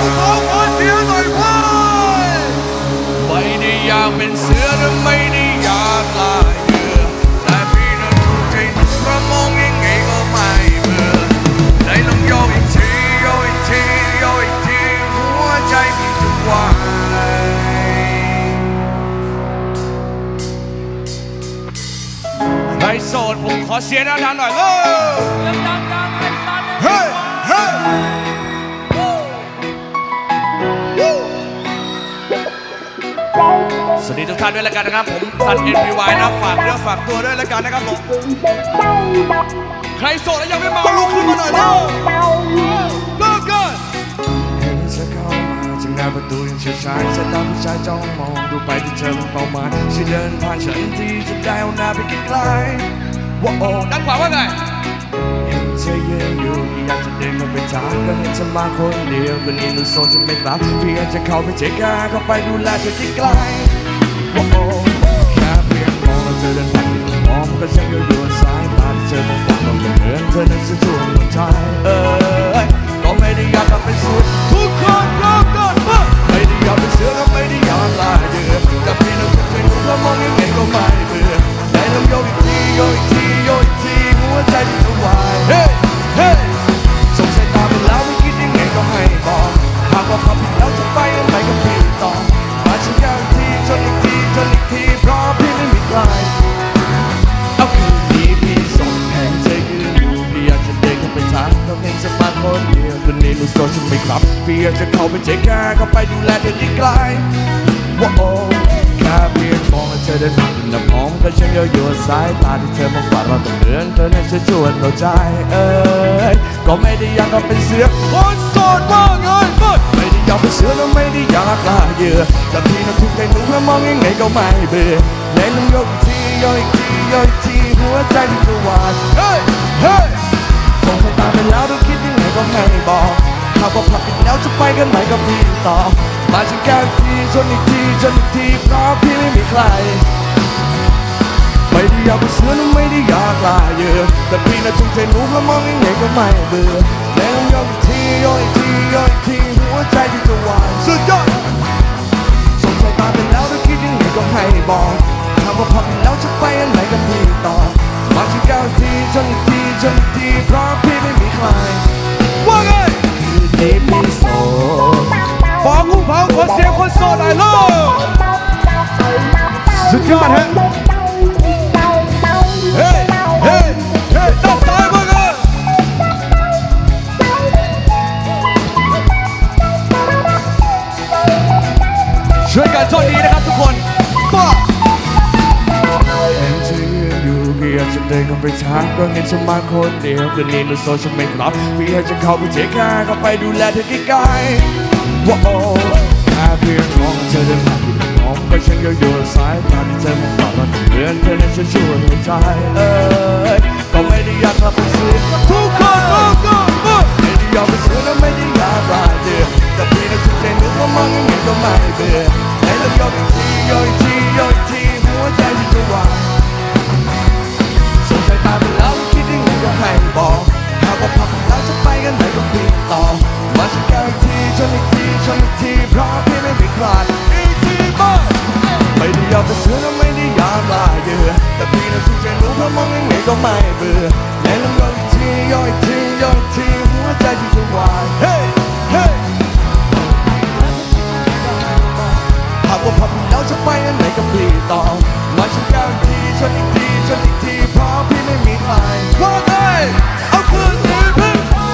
ขอเสียงหน่อยเว้ยไม่ได้อยากเป็นเสือและไม่ได้อยากลายเยื่อแต่พี่นั้นถูกใจเพราะมองยังไงก็ไม่เบื่อได้ลองโยกอีกทีโยกอีกทีโยกอีกทีหัวใจพี่จะวายใครโสดผมขอเสียงดังๆหน่อยเลยเฮ้ยเฮ้ยสวัสดีทุกท่านด้วยแล้วกันนะครับผมซัน NPY นะฝากเรื่องฝากตัวด้วยแล้วกันนะครับผมใครโสดแล้วยังไม่มาลุกขึ้นมาหน่อยเร็วเลิกกันเห็นเธอเข้ามาจากหน้าประตูยังเฉยชายสายตาผู้ชายจ้องมองดูไปที่เธอเป็นเป้าหมายที่เดินผ่านฉันที่จะได้เอาหน้าไปไกลๆว่าโอ้ด้านขวาว่าไงเห็นเธอยืนอยู่อยากจะเดินเข้าไปถามก็เห็นเธอมาคนเดียวคนนี้หนูโซนจะไม่กลับเพียงจะเข้าไปเช็คกาเข้าไปดูแลเธอที่ไกลว่าโอ้แค่เพียงมองแล้วเธอเดินผ่านที่มองก็ฉันก็อยู่สายตาที่เธอมองบอกเหมือนเธอนั้นจะชวนลงใจก็ไม่ได้อยากทำเป็นสุดทุกคนรักกันไม่ได้อยากเป็นเสือและไม่ได้อยากลายเดือแต่พี่นั้นถูกใจหนูแล้วมองยังไงก็ไม่เบื่อได้ลองโยกอีกทีโยกอีกทีโยกอีกทีหัวใจที่จะวายเฮ้เฮ้สงสัยตาไปแล้วไม่คิดยังไงก็ให้บอกหากว่าพอผิดแล้วจะไปยังไงก็พี่ต่อมาฉันยาวอีกทีจนอีกทีจนอีกทีเพราะพี่ไม่มีใครเอาคืนนี้พี่ส่งแทนเธอยืนอยู่พี่อยากจะเดินเข้าไปถามเขาเห็นจะมาคนเดียวคนนี้หนูโซนจะไม่กลับพี่อยากจะเข้าไปเช็คแค่เข้าไปดูแลเธอที่ไกลว่าโอ้แค่เพียงมองแล้วเธอเดินผ่านน้ำหอมก็ฉันอยู่สายตาที่เธอมองฝ่าเราแต่เหมือนเธอนั้นจะชวนเราใจก็ไม่ได้อยากก็เป็นเสือคนโสดว่าไงไม่ได้อยากเป็นเสือแล้วไม่ได้อยากลาเยื่อแต่พี่นั้นถูกใจหนูแล้วมองยังไงก็ไม่เบื่อในลมโยกอีกทีโยกอีกทีโยกอีกทีหัวใจที่จะวายเฮ้ยเฮ้ยส่งสายตาไปแล้วต้องคิดยังไงก็ไม่บอกหากว่าพลาดผิดแล้วจะไปกันไหนก็พี่ต่อมาฉันแก้อีกทีจนอีกทีจนอีกทีเพราะพี่ไม่มีใครไม่ได้อยากเป็นเสือและไม่ได้อยากลาเยื่อแต่พี่น่ะถูกใจหนูแล้วมองยังไงก็ไม่เบื่อแล้วโยกอีกทีโยกอีกทีโยกอีกทีหัวใจที่จะวายสุดยอดส่งสายตาไปแล้วต้องคิดยังไงก็ให้บอกหากว่าพลาดผิดแล้วจะไปกันไหนก็พี่ต่อมาฉันแก้อีกทีจนอีกทีจนอีกทีเพราะพี่ไม่มีใครว่าไงคืนนี้พี่โสดขอกุ้งเผาขอเสียงคนโสดหน่อยลูกสุดยอดฮะเฮ้ยเฮ้ยเฮ้ยด้านซ้ายมากันช่วยกันโชคดีนะครับทุกคนป้าเห็นเธอยืนอยู่พี่อยากจะเดินเข้าไปถามก็เห็นเธอมาคนเดียวคืนนี้หนูโซนฉันไม่กลับพี่อยากจะเข้าไปเช็คค่าเข้าไปดูแลเธอใกล้ๆว่าโอ้แค่เพียงมองเธอเดินผ่านที่มองก็ฉันก็อยู่สายตาที่เธอมองฝ่าเราแต่เหมือนเธอนั้นจะชวนหัวใจก็ไม่ได้อยากทำเป็นเสือทุกคนรักกันไม่ได้อยากเป็นเสือและไม่ได้อยากลายเดือแต่พี่นั้นถูกใจหนูก็มองยังไงก็ไม่เบื่อให้เราโยกอีกทีโยกอีกทีโยกอีกทีหัวใจที่จะวายส่งสายตาไปแล้วคิดยังไงก็ให้บอกหากว่าพลาดแล้วจะไปกันไหนก็พี่ต่อมาฉันแก้อีกทีจนอีกทีจนอีกทีเพราะพี่ไม่มีใครอีกทีบ้างไม่ได้อยากเป็นเสือและไม่ได้อยากลาเยื่อแต่พี่นั้นถูกใจหนูเพราะมองยังไงก็ไม่เบื่อและลองโยกอีกทีโยกอีกทีโยกอีกทีหัวใจที่จะวายเฮ้ยเฮ้ยหากว่าพลาดแล้วจะไปกันไหนก็พี่ต่อมาฉันแก้อีกทีจนอีกทีจนอีกทีเพราะพี่ไม่มีใครว่าไงเอาคืนนี้พี่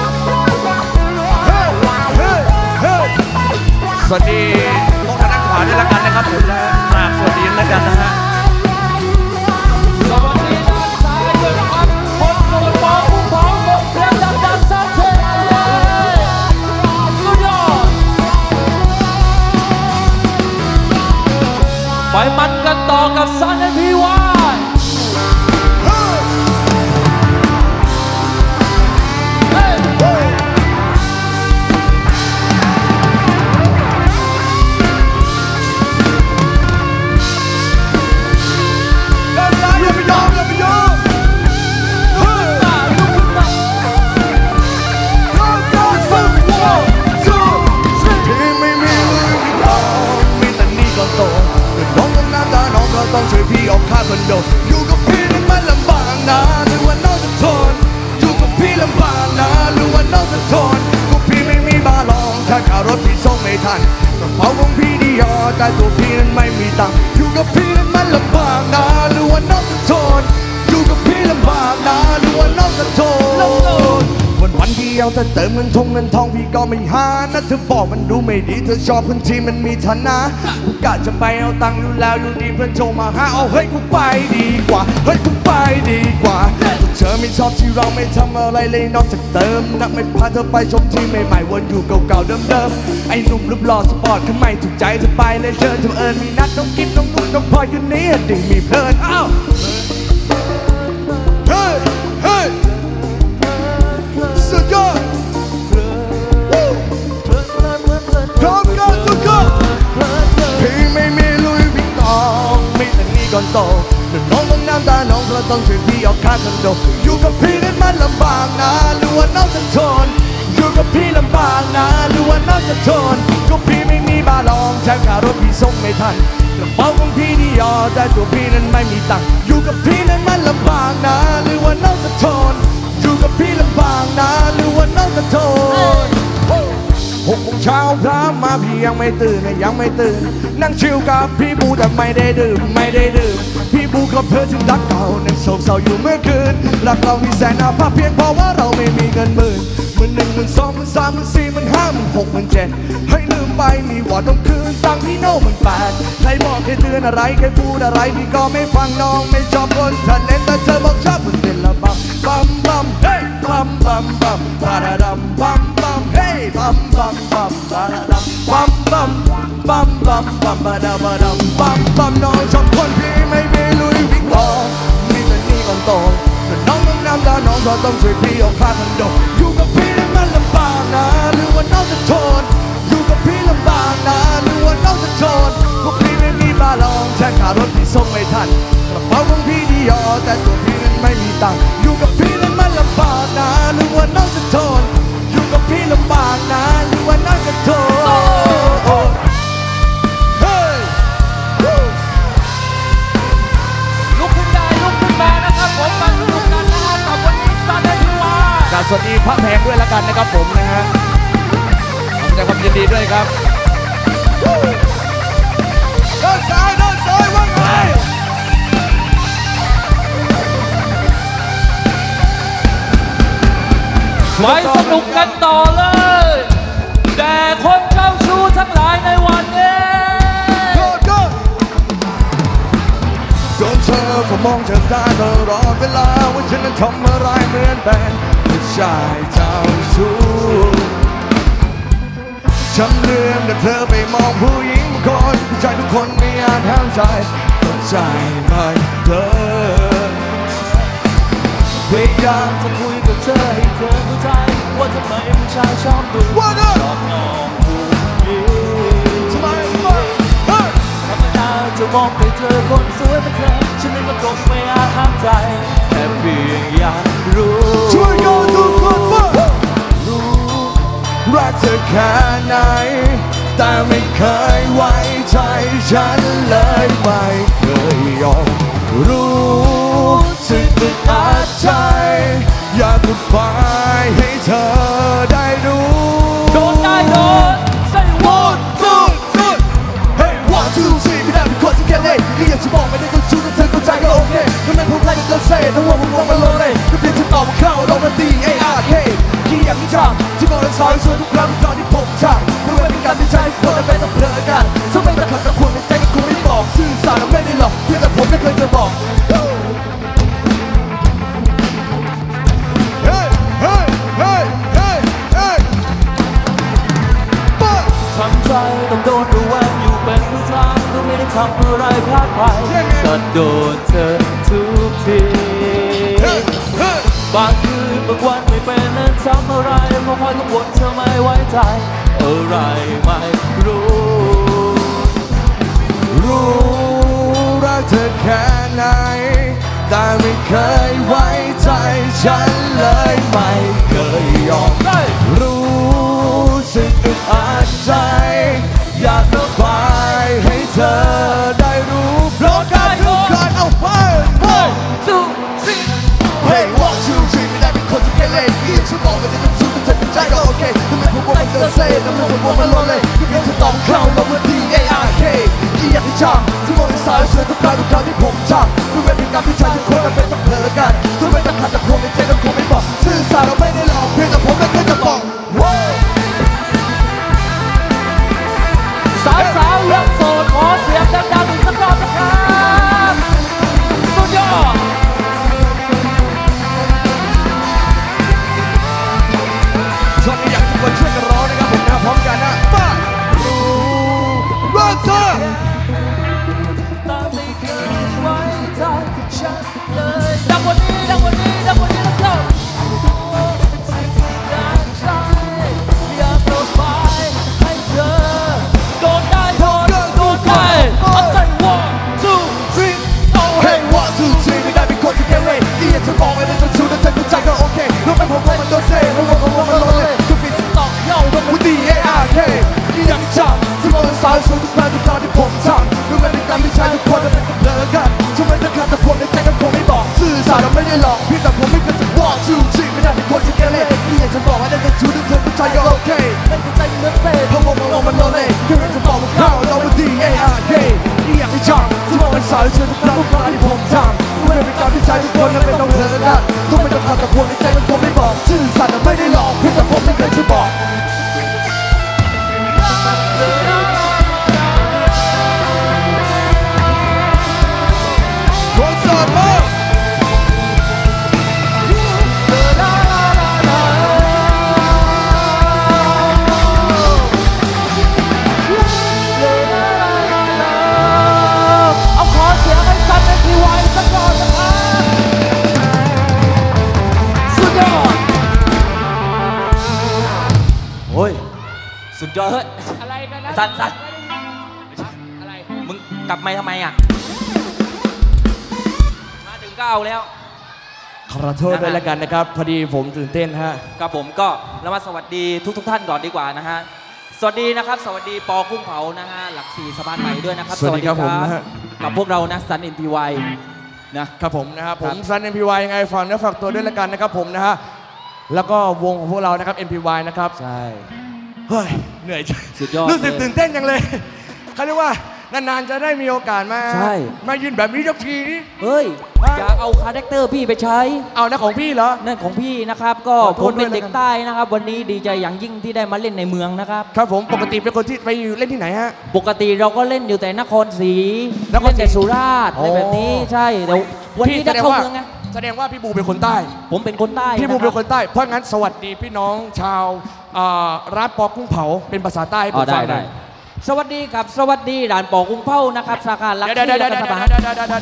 สวัสดีตรงทางด้านขวาด้วยละกันนะครับผมนะสวัสดีแล้วกันนะฮะสวัสดีด้านซ้ายด้วยนะครับคนโสดปอกุ้งเผาส่งเสียงดังๆสักเท่สุดยอดไปมันกันต่อกับซัน NPY เารถพี่ส่งไม่ทันกระเป๋าของพี่ดีอแต่ตัวพี่นั้นไม่มีตังค์อยู่กับพี่นั้นมันลำบากนะหรือว่าน้องจะทนอยู่กับพี่ลำบากนะหรือว่าน้องจะทนวันที่เอาแต่เติมเงินทองพี่ก็ไม่หานะเธอบอกมันดูไม่ดีเธอชอบคนที่มันมีฐานะกะจะไปเอาตังค์อยู่แล้วอยู่ดีเพื่อนโทรมาหาเอาเฮ้ยกูไปดีกว่าเฮ้ยกูไปดีกว่าเธอไม่ชอบที่เราไม่ทำอะไรเลยนอกจากเติมนะไม่พาเธอไปชมที่ใหม่ๆวนอยู่เก่าๆเดิมๆไอ้หนุ่มรูปหล่อสปอร์ตทำไมถูกใจเธอไปเลยเชิญเธอเอิญมีนัดน้องกิ๊บน้องนุ่นน้องพลอยคืนนี้ดีมีเพลินอ้าวเฮ้ยเฮ้ยสุดยอดพร้อมกันทุกคนพี่ไม่มีลุยวิ่งตองมีแต่นี่ก่อนโตน้องต้องน้ำตาน้องเพราะต้องช่วยพี่ออกค่าคอนโดอยู่กับพี่นั้นมันลำบากนะหรือว่าน้องจะทนอยู่กับพี่ลำบากนะหรือว่าน้องจะทนก็พี่ไม่มีบาลองแถมค่ารถพี่ส่งไม่ทันกระเป๋าของพี่ดีอแต่ตัวพี่นั้นไม่มีตังค์อยู่กับพี่นั้นมันลำบากนะหรือว่าน้องจะทนอยู่กับพี่ลำบากนะหรือว่าน้องจะทน6 โมงเช้าพระมาพี่ยังไม่ตื่นยังไม่ตื่นนั่งชิลกับพี่บูแต่ไม่ได้ดื่มพี่บูกับเธอจึงรักเก่านั่งโศกเศร้าอยู่เมื่อคืนรักเรามีแสนอาภาพเพียงเพราะว่าเราไม่มีเงินหมื่น1 2 3 4 5 6 7ให้ลืมไปมีวอดต้องคืนตังพี่โน่8ใครบอกให้เตือนอะไรใครพูดอะไรพี่ก็ไม่ฟังน้องไม่ชอบคนทันเล่นแต่เธอบอกชอบมันเป็นละบัมบัมบัมเฮ้ยบัมบัมบัมบาราดัมบัมบัมเฮ้ยบัมบัมบัมบาราดัมบัมบัมบัมบัมบัมบาราบาดัมบัมบัมน้องชอบคนพี่ไม่มีลุยวิ่งต่อมีแต่นี่ก่อนโตน้องต้องน้ำตาน้องก็ต้องช่วยพี่ออกค่าคอนโดอยู่กับพี่นั้นมันลำบากนะหรือว่าน้องจะทนอยู่กับพี่ลำบากนะหรือว่าน้องจะทนก็พี่ไม่มีบาลองแค่ค่ารถพี่ส่งไม่ทันกระเป๋าของพี่ดีอแต่ตัวพี่นั้นไม่มีตังค์อยู่กับพี่นั้นมันลำบากนะหรือว่าน้องจะทนอยู่กับพี่ลำบากนะหรือว่าน้องจะทนเฮ้ยลุกขึ้นได้ลุกขึ้นมานะครับผมมาสนุกกันนะครับกับวันนี้ซันเดย์ทีวายสวัสดีพระแพงด้วยแล้วกันนะครับผมนะฮะขอแสดงความยินดีด้วยครับเดินซ้ายว่าไงไว้สนุกกันต่อเลยแต่คนเจ้าชู้ทั้งหลายในวันนี้โดนเธอผมมองเธอตาตลอดเวลาว่าฉันนั้นทำอะไรเหมือนเป็นผู้ชายเจ้าชู้ฉันเลืมแต่เธอไปมองผู้หญิงบางคนผู้ชายทุกคนไม่อาจห้ามใจเข้าใจไหมเธอพยายามจะคุยกับเธอให้เธอเข้าใจว่าทำไมผู้ชายชอบดูชอบน้องผู้หญิงทำไมธรรมดาจะมองไปเจอคนสวยเหมือนเธอฉันเองก็คงไม่อาจห้ามใจแค่เพียงอยากรู้ช่วยกันทุกคนว่ารู้รักเธอแค่ไหนแต่ไม่เคยไว้ใจฉันเลยไม่เคยยอมรู้สึกอึดอัดใจอยากพูดไปให้เธอได้รู้โดนได้โดน Say one two three Hey 1 2 3ไม่ได้เป็นคนที่แค่เล่นก็อยากจะบอกไม่ได้ต้องชู้แต่เธอเข้าใจก็โอเคถ้าไม่พูดอะไรก็เซ่ถ้าว่ามึงมองมันลงเลยก็เพียงจะตอบเข้าลงมาตี ARK ที่อยากที่จะที่บอกเลยสอนส่วนทุกครั้งตอนที่ผมทำไม่ว่าเป็นการที่ใจคนและเป็นต้องเพลินกันถ้าไม่แต่ขัดแต่คุณในใจก็คงไม่บอกซื่อสัตย์และไม่ได้หลอกเพียงแต่ผมไม่เคยจะบอกทำใจต้องโดนดูแววอยู่เป็นผู้ทางก็ไม่ได้ทำอะไรพลาดไปก็โดนเธอทุกทีบางคืนบางวันไม่เป็นนั้นทำอะไรเพราะคอยกังวลเธอไม่ไว้ใจอะไรไม่รู้รักเธอแค่ไหนแต่ไม่เคยไว้ใจฉันเลยไม่เคยยอมรู้สึกอึดอัดใจอยากระบายให้เธอได้รู้เพราะการทุกคนเอาไป 1 2 3 Hey 1 2 3ไม่ได้เป็นคนที่แค่เล่นที่ฉันบอกว่าจะต้องสู้แต่เธอเป็นใจก็โอเคทำไมผมบอกมันเกินเซ่น้ำมันหัวมันลอยเลยที่มีจะต้องเข้าเราเมื่อ DARK ที่อยากให้จำที่มองในสายเสือทุกครั้งที่ผมจำด้วยเวรกรรมที่ชายทุกคนเป็นต้องเผลอกันทุกเวรกรรมแต่คงในใจก็คงไม่บอกสื่อสารเราไม่ได้หลอกเพียงแต่ผมไม่เคยจะบอกสาวๆยังโสดขอเสียงดังๆอีกสักรอบนะครับสุดยอดช่วงนี้อยากทุกคนช่วยกันร้องนะครับผมนะพร้อมกันนะมาร้องเถอะแต่ไม่เคยไว้ใจฉันเลยดังกว่านี้ดังกว่านี้ดังกว่านี้แล้วก็อยากโดนไปให้เธอโดนได้โดนได้เอาใจ one two three oh Hey 1 2 3ไม่ได้เป็นคนที่แค่เว้ยที่อยากจะมองไปในจนชูแต่เธอดูใจก็โอเครู้ไหมผมว่ามันโดนเซ่รู้ว่าผมว่ามันโดนเลยทุกปีที่ต้องเล่าต้องพูด DARK ที่อยากจำที่มองสายสูงทุกครั้งที่ผมจำด้วยเวรกรรมที่ชายทุกคนเป็นต้องเลิกกันช่วยไม่ได้แต่ผมในใจก็คงไม่บอกสื่อสารเราไม่ได้หลอกเพียงแต่ผมไม่เคยจะ 1 2 3ไม่ได้เป็นคนที่แค่เล่นที่อยากจะบอกว่าในจนชูแต่เธอดูใจก็โอเคไม่ใจเหมือนเซ่เพราะว่ามันโดนเลยที่อยากจะบอกว่าเข้าเราเป็น DARK ที่อยากจำที่มองสายสูงทุกครั้งที่ผมจำด้วยเวรกรรมที่ชายทุกคนเป็นต้องเลิกกันต้องไม่ต้องทำแต่ผมในใจก็คงไม่บอกสื่อสารเราไม่ได้หลอกเพียงแต่ผมไม่เคยจะบอกคนโสดมาเอาขอเสียงให้ซันในทีวายสักรอบนะครับสุดยอดโอ้ยสุดยอดเฮ้ยอะไรกันนะซันอะไรมึงกลับมาทำไมอ่ะมาถึงก็เอาแล้วขอโทษด้วยแล้วกันนะครับพอดีผมตื่นเต้นฮะครับผมก็แล้วมาสวัสดีทุกท่านก่อนดีกว่านะฮะสวัสดีนะครับสวัสดีปอกุ้งเผานะฮะหลักสี่สะพานใหม่ด้วยนะครับสวัสดีครับผมนะฮะกับพวกเรานะซัน NPY นะครับผมนะครับผมซัน NPY ยังไงฝากเนื้อฝากตัวด้วยแล้วกันนะครับผมนะฮะแล้วก็วงของพวกเรานะครับ NPY นะครับใช่เฮ้ยเหนื่อยสุดยอดรู้สึกตื่นเต้นจังเลยเขาเรียกว่านานๆจะได้มีโอกาสมายืนแบบนี้สักทีนี่เฮ้ยอยากเอาคาแรคเตอร์พี่ไปใช้เอานะของพี่เหรอนั่นของพี่นะครับก็ผมเป็นเด็กใต้นะครับวันนี้ดีใจอย่างยิ่งที่ได้มาเล่นในเมืองนะครับครับผมปกติเป็นคนที่ไปเล่นที่ไหนฮะปกติเราก็เล่นอยู่แต่นครศรีเล่นแต่สุราษฎร์อะไรแบบนี้ใช่แต่วันนี้ได้เข้าเมืองไงแสดงว่าพี่บูเป็นคนใต้ผมเป็นคนใต้พี่บูเป็นคนใต้เพราะงั้นสวัสดีพี่น้องชาวร้านปอกุ้งเผาเป็นภาษาใต้ให้ผมฟังหน่อยสวัสดีครับสวัสดีร้านปอกุ้งเผานะครับสาขาลักซี่และสะพาน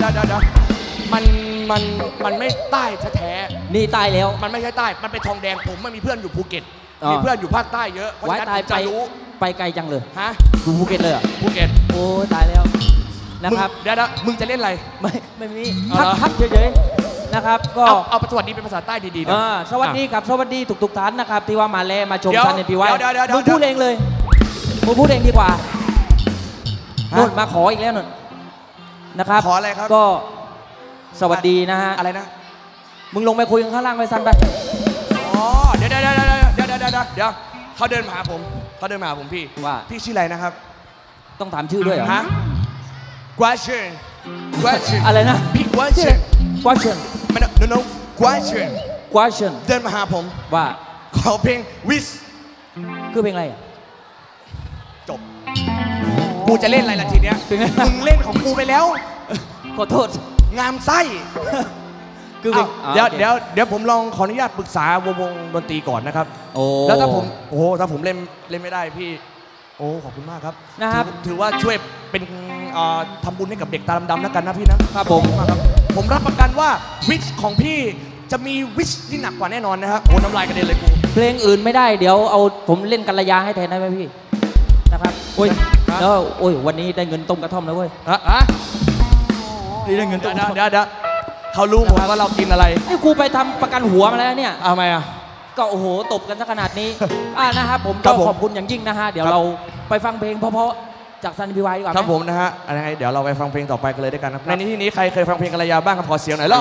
มันไม่ใต้แท้ๆนี่ใต้แล้วมันไม่ใช่ใต้มันเป็นทองแดงผมมันมีเพื่อนอยู่ภูเก็ตมีเพื่อนอยู่ภาคใต้เยอะเพราะฉะนั้นผมจะรู้ไปไกลจังเลยฮะอยู่ภูเก็ตเลยภูเก็ตโอ้ตายแล้วนะครับเดี๋ยวมึงจะเล่นอะไรไม่มีทักเฉยๆนะครับก็เอาสวัสดีเป็นภาษาใต้ดีๆนะสวัสดีครับสวัสดีทุกท่านนะครับที่ว่ามาแลมาชมซัน NPYมึงพูดเองเลยมึงพูดเองดีกว่านุ่นมาขออีกแล้วนุ่นนะครับขออะไรครับก็สวัสดีนะฮะอะไรนะมึงลงไปคุยกันข้างล่างไปซันไปอ๋อเดี๋ยวเขาเดินมาหาผมพี่ว่าพี่ชื่ออะไรนะครับต้องถามชื่อด้วยเหรอฮะquestion อะไรนะพี่ question ไม่ no question เดินมาหาผมว่าขอเพลง wish คือเพลงอะไรอ่ะจบกูจะเล่นอะไรล่ะทีเนี้ยมึงเล่นของกูไปแล้วขอโทษงามไส้คือเดี๋ยวผมลองขออนุญาตปรึกษาวงดนตรีก่อนนะครับแล้วถ้าผมเล่นไม่ได้พี่ขอบคุณมากครับนะครับถือว่าช่วยเป็นทำบุญให้กับเด็กตาดำๆแล้วกันนะพี่นะครับผมรับประกันว่าวิชของพี่จะมีวิชที่หนักกว่าแน่นอนนะครับน้ำลายกระเด็นเลยกูเพลงอื่นไม่ได้เดี๋ยวเอาผมเล่นกัลยาให้แทนได้ไหมพี่นะครับแล้ววันนี้ได้เงินต้มกระท่อมแล้วเว้ยนี่ได้เงินต้มเดี๋ยวเขารู้หมดว่าเรากินอะไรไอ้กูไปทำประกันหัวมาแล้วเนี่ยทำไมอ่ะก็โอ้โหตบกันซะขนาดนี้นะครับผมก็ขอบคุณอย่างยิ่งนะฮะเดี๋ยวเราไปฟังเพลงเพราะจากซัน NPY ดีกว่าครับผมนะฮะอะไรเดี๋ยวเราไปฟังเพลงต่อไปกันเลยด้วยกันครับในที่นี้ใครเคยฟังเพลงกัลยาบ้างครับขอเสียงหน่อยล่ะ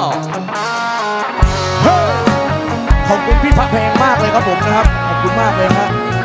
ขอบคุณพี่พักเพลงมากเลยครับผมนะครับขอบคุณมากเลยครับ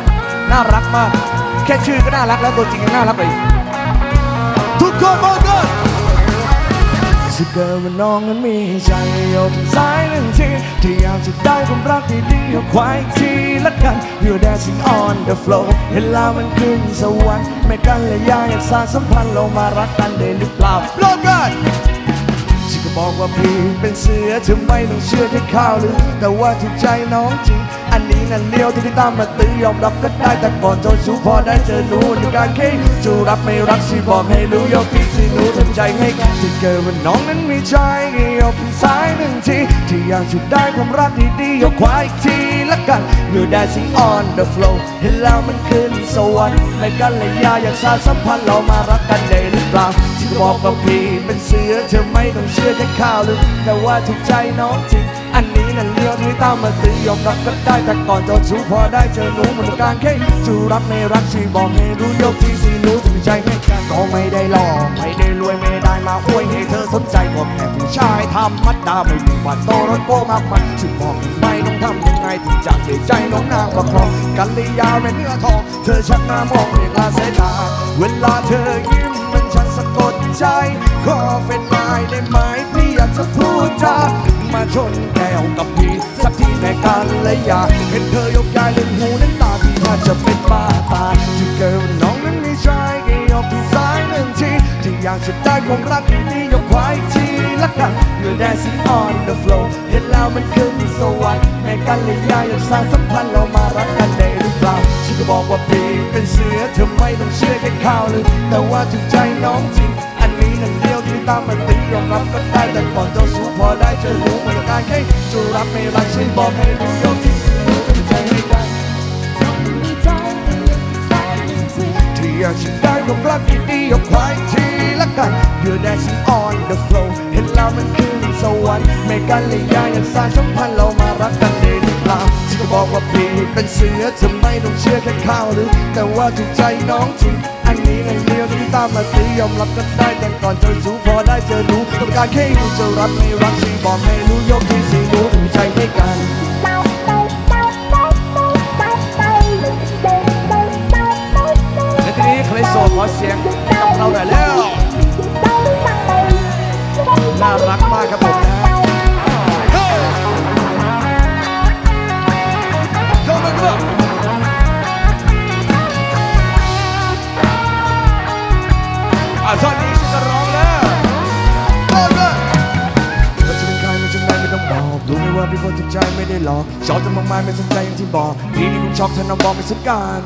น่ารักมากแค่ชื่อก็น่ารักแล้วตัวจริงยังน่ารักเลยทุกคนมองกันถ้าเกิดว่าน้องนั้นมีใจยกซ้ายหนึ่งทีที่อยากจะได้ความรักดีๆเอาไว้ทีละกัน You're dancing on the floor เห็นแล้วมันขึ้นสวรรค์ไม่กันเลยอยากสานสัมพันธ์เรามารักกันได้หรือเปล่าลองกันฉันก็บอกว่าพี่เป็นเสือเธอไม่ต้องเชื่อแค่ข่าวลือแต่ว่าถูกใจน้องจริงอันนี้นั่นเลี้ยวที่ตามมาตื้อยอมรับก็ได้แต่ก่อนเจ้าชู้พอได้เจอหนูในการแค่จะรับไม่รักสิบอกให้รู้ยกที่สิหนูทำใจให้กันถ้าเกิดว่าน้องนั้นมีใจยกซ้ายหนึ่งทีที่อยากจะได้ความรักดีๆยกขวาอีกทีละกัน You're dancing on the floor เห็นแล้วมันขึ้นสวรรค์ไม่กันเลยอยากสานสัมพันธ์เรามารักกันได้หรือเปล่าที่บอกว่าพี่เป็นเสือเธอไม่ต้องเชื่อแค่ข่าวลือแต่ว่าถูกใจน้องจริงอันนี้นั่นเลี้ยวที่ตามมาตื้อยอมรับก็ได้แต่ก่อนเจ้าชู้พอได้เจอหนูมันการแค่จะรับไม่รักช่วยบอกให้รู้ยกที่สี่หนูถึงใจให้กันก็ไม่ได้หล่อไม่ได้รวยไม่ได้มาอวยให้เธอสนใจก็แค่ผู้ชายธรรมดาไม่มีวันโตรถโก้มากมายช่วยบอกไม่ต้องทำยังไงถึงจะได้ใจน้องนางประคองกันเลยยาวเป็นเนื้อทองเธอชักหน้ามองในกลาสายตาเวลาเธอยิ้มมันฉันสะกดใจขอเป็นนายได้ไหมพี่อยากจะพูดจามาชนแก้วกับพี่สักทีในการเลยอยากเห็นเธอยกย้ายเล่นหูน้ำตาพี่น่าจะเป็นบ้าตายจะเกิดน้องนั้นไม่ใช่แค่ยกที่ซ้ายหนึ่งทีที่อยากจะได้ความรักดีๆยกขวาอีกทีละกัน You're dancing on the floor เห็นแล้วมันขึ้นสวรรค์แม่กันเลยอยากสานสัมพันธ์เรามารักกันได้หรือเปล่าฉันก็บอกว่าพี่เป็นเสือเธอไม่ต้องเชื่อแค่ข่าวลือแต่ว่าถูกใจน้องจริงอันนี้นั่นเดียวที่ตามมาตียอมรับก็ได้แต่ก่อนเจ้าชู้พอได้เจอหนูมันการแค่จะรับไม่รักช่วยบอกให้รู้ยกที่ถูกใจให้กันที่อยากจะได้ความรักดีๆยกขวาอีกทีละกัน You're dancing on the floor เห็นแล้วมันขึ้นสวรรค์ไม่กันเลยอยากสานสัมพันธ์เรามารักกันได้หรือเปล่าฉันก็บอกว่าพี่เป็นเสือเธอไม่ต้องเชื่อแค่ข่าวลือแต่ว่าถูกใจน้องจริงอันนี้นั่นเดียวที่ตามมาตียอมรับก็ได้แต่ก่อนเจ้าชู้พอได้เจอหนูต้องการแค่รู้จะรับไม่รักช่วยบอกให้รู้ยกที่สี่หนูถึงใจให้กันและทีนี้ใครโสดขอเสียงกับเราหน่อยแล้วน่ารักมากครับผมนะเข้ามาครับตอนนี้ฉันจะร้องแล้วก็เลยเราจะเป็นใครไม่จำเป็นไม่ต้องบอกรู้ไหมว่าพี่คนถูกใจไม่ได้หลอกชอบจะมากมายไม่สนใจอย่างที่บอกพี่นี่คงช็อกเธอน้องบอกไม่สนกัน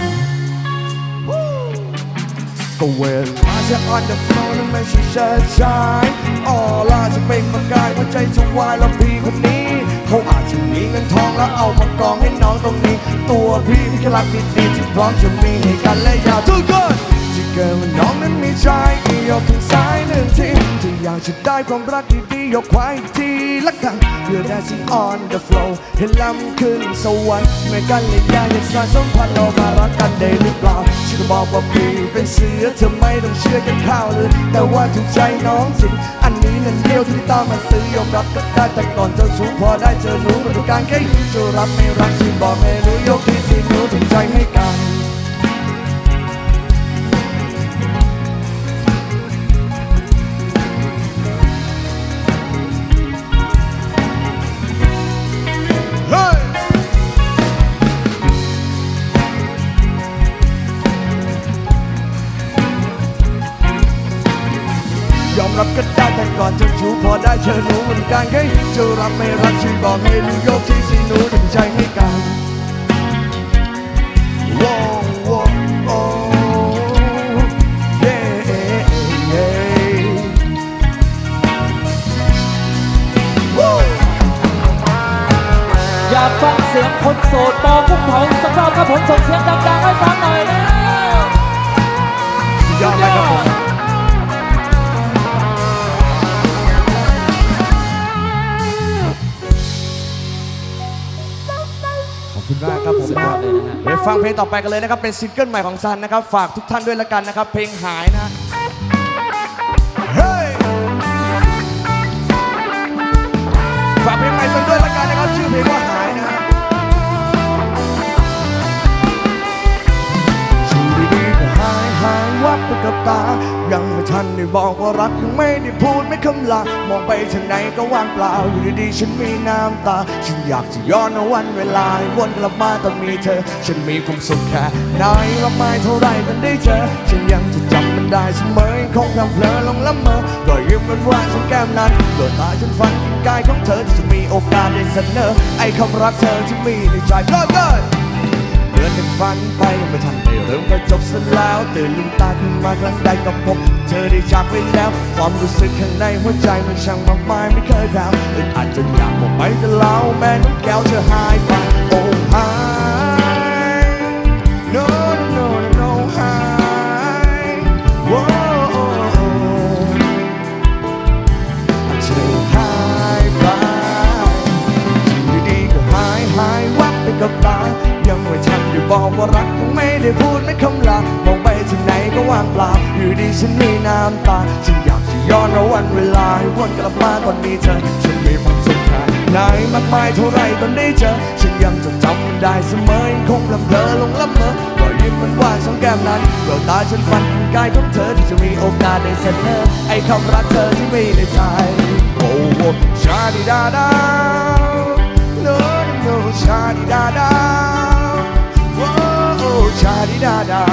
ก็เวลาจะอ่อนจะโฟล์นั้นไม่ใช่เชิดชายอ๋อล่าจะเป็นประกายหัวใจจะวายแล้วพี่คนนี้เขาอาจจะมีเงินทองแล้วเอามากองให้น้องตรงนี้ตัวพี่แค่รักดีๆที่พร้อมจะมีให้กันและอยากทุกคนที่เกิดว่าน้องนั้นมีใจยกขึ้นซ้ายหนึ่งทีที่อยากจะได้ความรักดีๆยกขวาอีกทีละกัน You're dancing on the floor เห็นแล้วมันขึ้นสวรรค์ไม่กันเลยอยากสานสัมพันธ์เรามารักกันได้หรือเปล่าฉันก็บอกว่าพี่เป็นเสือเธอไม่ต้องเชื่อแค่ข่าวลือแต่ว่าถูกใจน้องจริงอันนี้นั่นเดียวที่ตามมาตื้อยอมรับก็ได้แต่ก่อนเจ้าชู้พอได้เจอหนูมันต้องการแค่จะรับไม่รักช่วยบอกให้รู้ยกที่สี่หนูถึงใจให้กันยอมรับก็ได้แต่ก่อนเจ้าชู้พอได้เจอหนูมันการแค่จะรับไม่รักช่วยบอกให้รู้ยกที่สี่หนูถึงใจให้กันว้าวว้าวโอ้เย่เย่อยากฟังเสียงคนโสดปอกุ้งเผาสักรอบครับผมส่งเสียงดังๆให้ฟังหน่อยนะยอดเลยครับผมขอบคุณมากครับผมครับเดี๋ยวฟังเพลงต่อไปกันเลยนะครับเป็นซิงเกิลใหม่ของซันนะครับฝากทุกท่านด้วยละกันนะครับเพลงหายนะฝากเพลงใหม่ซันด้วยละกันนะครับชื่อเพลงว่าหายนะไปกับตายังไม่ทันได้บอกว่ารักยังไม่ได้พูดไม่คำลามองไปทางไหนก็ว่างเปล่าอยู่ดีๆฉันมีน้ำตาฉันอยากจะย้อนเอาวันเวลาวนกลับมาตอนมีเธอฉันมีความสุขแค่ไหนมากมายเท่าไรตอนได้เจอฉันยังจะจำมันได้เสมอคงทำเพลอลงละเมอรอยยิ้มหวานๆของแก้มนั้นโดนตาฉันฝันกินกายของเธอที่จะมีโอกาสได้เสนอไอ้คำรักเธอที่มีในใจเดินเป็นฝันไปไม่ทันได้เริ่มก็จบซะแล้วตื่นลืมตาขึ้นมาครั้งใดก็พบเธอได้จากไปแล้วความรู้สึกข้างในหัวใจมันช่างมากมายไม่เคยแผ่วอาจจะอยากบอกไปแต่แล้วแม่น้ำแก้วเธอหายไปโอ้หาย no no no no หายโอ้เธอหายไปอยู่ดีๆก็หายวับไปกับตายังไม่ทันได้บอกว่ารักยังไม่ได้พูดไม่คำลามองไปที่ไหนก็ว่างเปล่าอยู่ดีฉันมีน้ำตาฉันอยากจะย้อนเอาวันเวลาให้วนกลับมาตอนมีเธอฉันมีความสุขแค่ไหนมากมายเท่าไรตอนได้เจอฉันยังจะจำมันได้เสมอยังคงลำเพลอลงละเมอรอยยิ้มมันหวานสองแก้มนั้นแววตาฉันฝันถึงกายของเธอที่จะมีโอกาสได้เสนอไอ้คำรักเธอที่มีในใจโอ้ชาดิดาดาno no ชาดิดาดาชาดิดาดา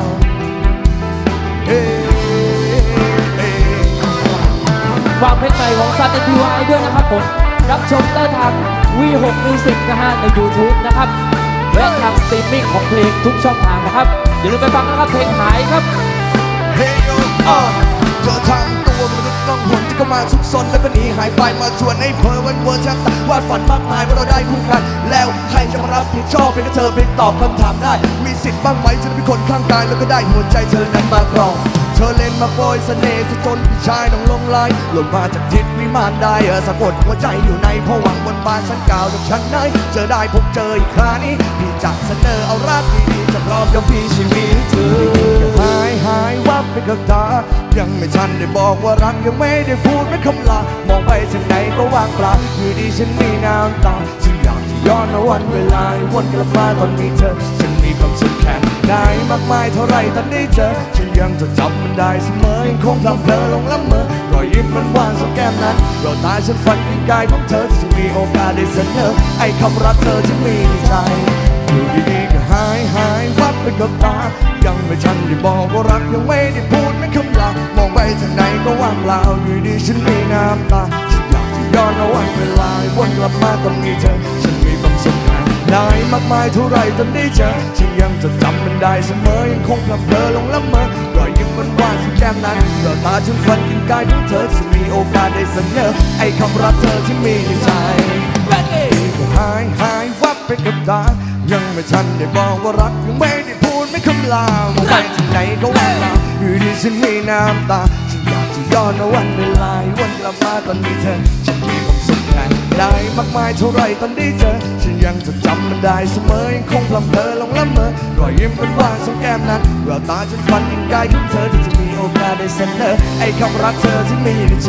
ฝากเพลงใหม่ของซันเอ็นพีวายด้วยนะครับผมรับชมได้ทาง V6 Music นะฮะใน YouTube นะครับและทางสตรีมมิ่งของเพลงทุกช่องทางนะครับอย่าลืมไปฟังนะครับเพลงหายครับเฮ้ยเธอทำตัวมนุษย์ล่องหนที่เข้ามาซุกซนแล้วก็หนีหายไปมาชวนให้เพ้อวันเวอร์ชันวาดฝันมากมายว่าเราได้คู่กันแล้วใครจะมารับผิดชอบเป็นเธอเพียงตอบคำถามได้มีสิทธิ์บ้างไหมจะเป็นคนข้างกายแล้วก็ได้หัวใจเธอนั้นมาครองเธอเล่นมาโปรยเสน่ห์จนพี่ชายต้องลงไหลหล่นมาจากทิศวิมานได้สะกดหัวใจอยู่ในผวังบนบานสันกาวจากฉันไหนเจอได้พบเจออีกครานี้พี่จะเสนอเอารักดีๆจะพร้อมยอมพี่ชีวิตเธอหายวับไปกับตายังไม่ทันได้บอกว่ารักยังไม่ได้พูดไม่คำลามองไปทางไหนก็ว่างเปล่าอยู่ดีฉันมีน้ำตาฉันอยากจะย้อนเอาวันเวลาวนกลับมาตอนมีเธอฉันมีความสุขแค่ไหนมากมายเท่าไรตอนได้เจอฉันยังจะจำมันได้เสมอยังคงลำเพลอลงละเมอรอยยิ้มมันหวานสองแก้มนั้นแววตาฉันฝันถึงกายของเธอที่จะมีโอกาสได้เสนอไอ้คำรักเธอที่มีในใจอยู่ดีๆก็หายวับไปกับตายังไม่ทันได้บอกว่ารักยังไม่ได้พูดไม่คำลามองไปทางไหนก็ว่างเปล่าอยู่ดีฉันมีน้ำตาฉันอยากจะย้อนเอาวันเวลาวนกลับมาตอนมีเธอฉันมีความสุขไหนมากมายเท่าไรตอนได้เจอฉันยังจะจำมันได้เสมอยังคงลำเพลอลงละเมอรอยยิ้มมันหวานที่แก้มนั้นแววตาฉันฝันถึงกายของเธอจะมีโอกาสได้เสนอไอ้คำรักเธอที่มีในใจก็หายวับไปกับตายังไม่ทันได้บอกว่ารักยังไม่ได้พูดไม่คำลามองไปที่ไหนก็ว่างเปล่าอยู่ดีฉันมีน้ำตาฉันอยากจะย้อนเอาวันเวลาวนกลับมาตอนมีเธอฉันมีความสุขแค่ไหนมากมายเท่าไรตอนได้เจอฉันยังจะจำมันได้เสมอยังคงลำเพลอลงละเมอรอยยิ้มเป็นหวานสองแก้มนั้นแววตาฉันฝันถึงกายของเธอที่จะมีโอกาสได้เสนอไอ้คำรักเธอที่มีในใจ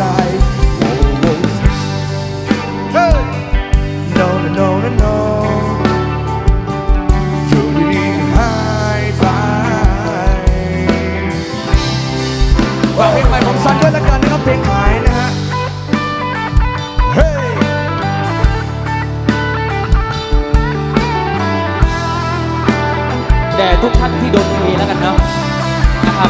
no no no no อยู่ดีๆหายไปฝากเพลงใหม่ของซันด้วยละกันนะครับเพลงหายนะฮะเฮ้ยแด่ทุกท่านที่โดนเทแล้วกันเนาะนะครับ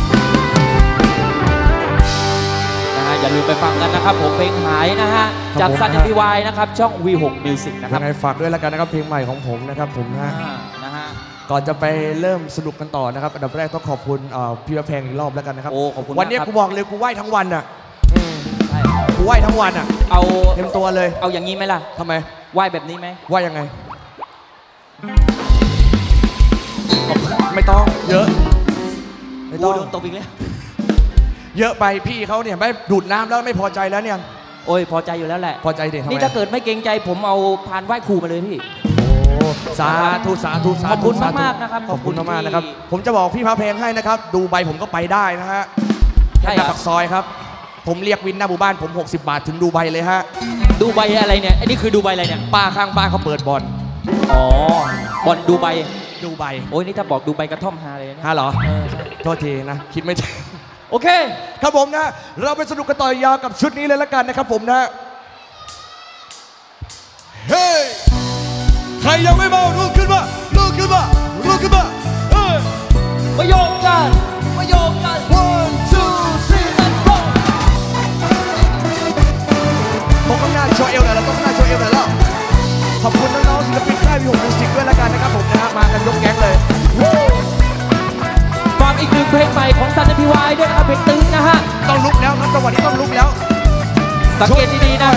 อย่าลืมไปฟังกันนะครับผมเพลงหายนะฮะจากซัน NPY นะครับช่อง V6 Music นะครับยังไงฝากด้วยละกันนะครับเพลงใหม่ของผมนะครับผมนะฮะก่อนจะไปเริ่มสนุกกันต่อนะครับอันดับแรกต้องขอบคุณพี่พระแพงอีกรอบแล้วกันนะครับวันนี้กูบอกเลยกูไหว้ทั้งวันอ่ะกูไหว้ทั้งวันอ่ะเอาเต็มตัวเลยเอาอย่างนี้ไหมล่ะทำไมไหว้แบบนี้ไหมไหว้ยังไงไม่ต้องเยอะไม่ต้องตกอีกแล้วเยอะไปพี่เขาเนี่ยไม่ดูดน้ำแล้วไม่พอใจแล้วเนี่ยโอ้ยพอใจอยู่แล้วแหละพอใจเด็กนี่ถ้าเกิดไม่เกรงใจผมเอาพานไหว้ครูมาเลยพี่โอ้สาธุสาธุขอบคุณมากนะครับขอบคุณมากนะครับผมจะบอกพี่พระเพงให้นะครับดูใบผมก็ไปได้นะฮะแค่ปากซอยครับผมเรียกวินหน้าหมู่บ้านผม60 บาทถึงดูใบเลยฮะดูใบอะไรเนี่ยอันนี้คือดูใบอะไรเนี่ยป้าข้างบ้านเขาเปิดบอลอ๋อ บอลดูใบดูใบโอ้ยนี่ถ้าบอกดูใบกระท่อมฮาเลยนะฮะเหรอเออใช่โทษทีนะ คิดไม่ทันโอเคครับผมนะ เราไปสนุกกันต่อยาวกับชุดนี้เลยละกันนะครับผมนะ เฮ้ย ใครยังไม่เมาลุกขึ้นมาลุกขึ้นมาลุกขึ้นมาเฮ้ยประโยคกันประโยคกัน one two three let's go ตรงข้างหน้าโชว์เอวหน่อยแล้วตรงข้างหน้าโชว์เอวหน่อยแล้วขอบคุณน้องๆศิลปินค่ายV6 Music ด้วยละกันนะครับผมนะฮะมากันยกแก๊งเลยฝากอีกหนึ่งเพลงใหม่ของซันนี่วายด้วยนะครับเพลงตึงนะฮะต้องลุกแล้วครับจังหวะนี้ต้องลุกแล้วสังเกตดีๆนะ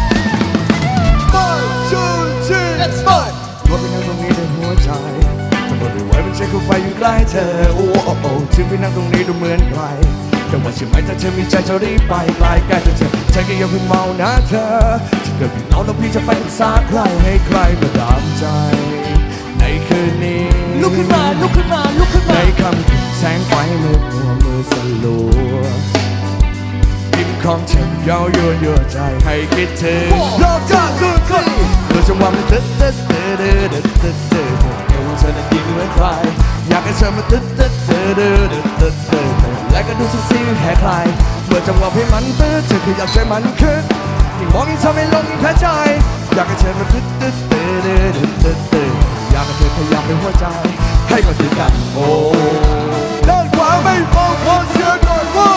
one two three let's go ว่าเป็นนั่งตรงนี้ในหัวใจแต่ว่าไม่ไหวมันใจเข้าไปอยู่ใกล้เธอโอ้โอ้ถึงไปนั่งตรงนี้ดูเหมือนไกลแต่ว่าใช่ไหมถ้าเธอมีใจจะรีบไปไกลใกล้เธอเธอก็อย่าเพิ่งเมานะเธอถ้าเกิดพี่เมาแล้วพี่จะไปปรึกษาใครให้ใครมาดามใจในคืนนี้ลุกขึ้นมาลุกขึ้นมาลุกขึ้นมาในค่ำคืนแสงไฟมืดมัวมือสลัวยิ้มของฉันเย้ายวนยั่วใจให้คิดถึงโลกจะสุดสิเมื่อจังหวะมันตึ๊ดตึ๊ดตึ๊ดตึ๊ดตึ๊ดตึ๊ดเอวเธอนั้นยิ่งเหมือนใครอยากให้เธอมาตึ๊ดตึ๊ดตึ๊ดตึ๊ดตึ๊ดตึ๊ดและก็ดูเซ็กซี่แห่ใครเมื่อจังหวะเพลงมันตึ๊ดเธอขยับใจมันขึ้นยิ่งมองยิ่งทำให้ลงยิ่งแพ้ใจอยากให้เธอมาตึ๊ดตึ๊ดตึ๊ดตึ๊ดตึ๊ดอยากให้เธอขยับในหัวใจให้มาถึงกันโอ้ด้านขวาไม่มองขอเสียงหน่อยว่า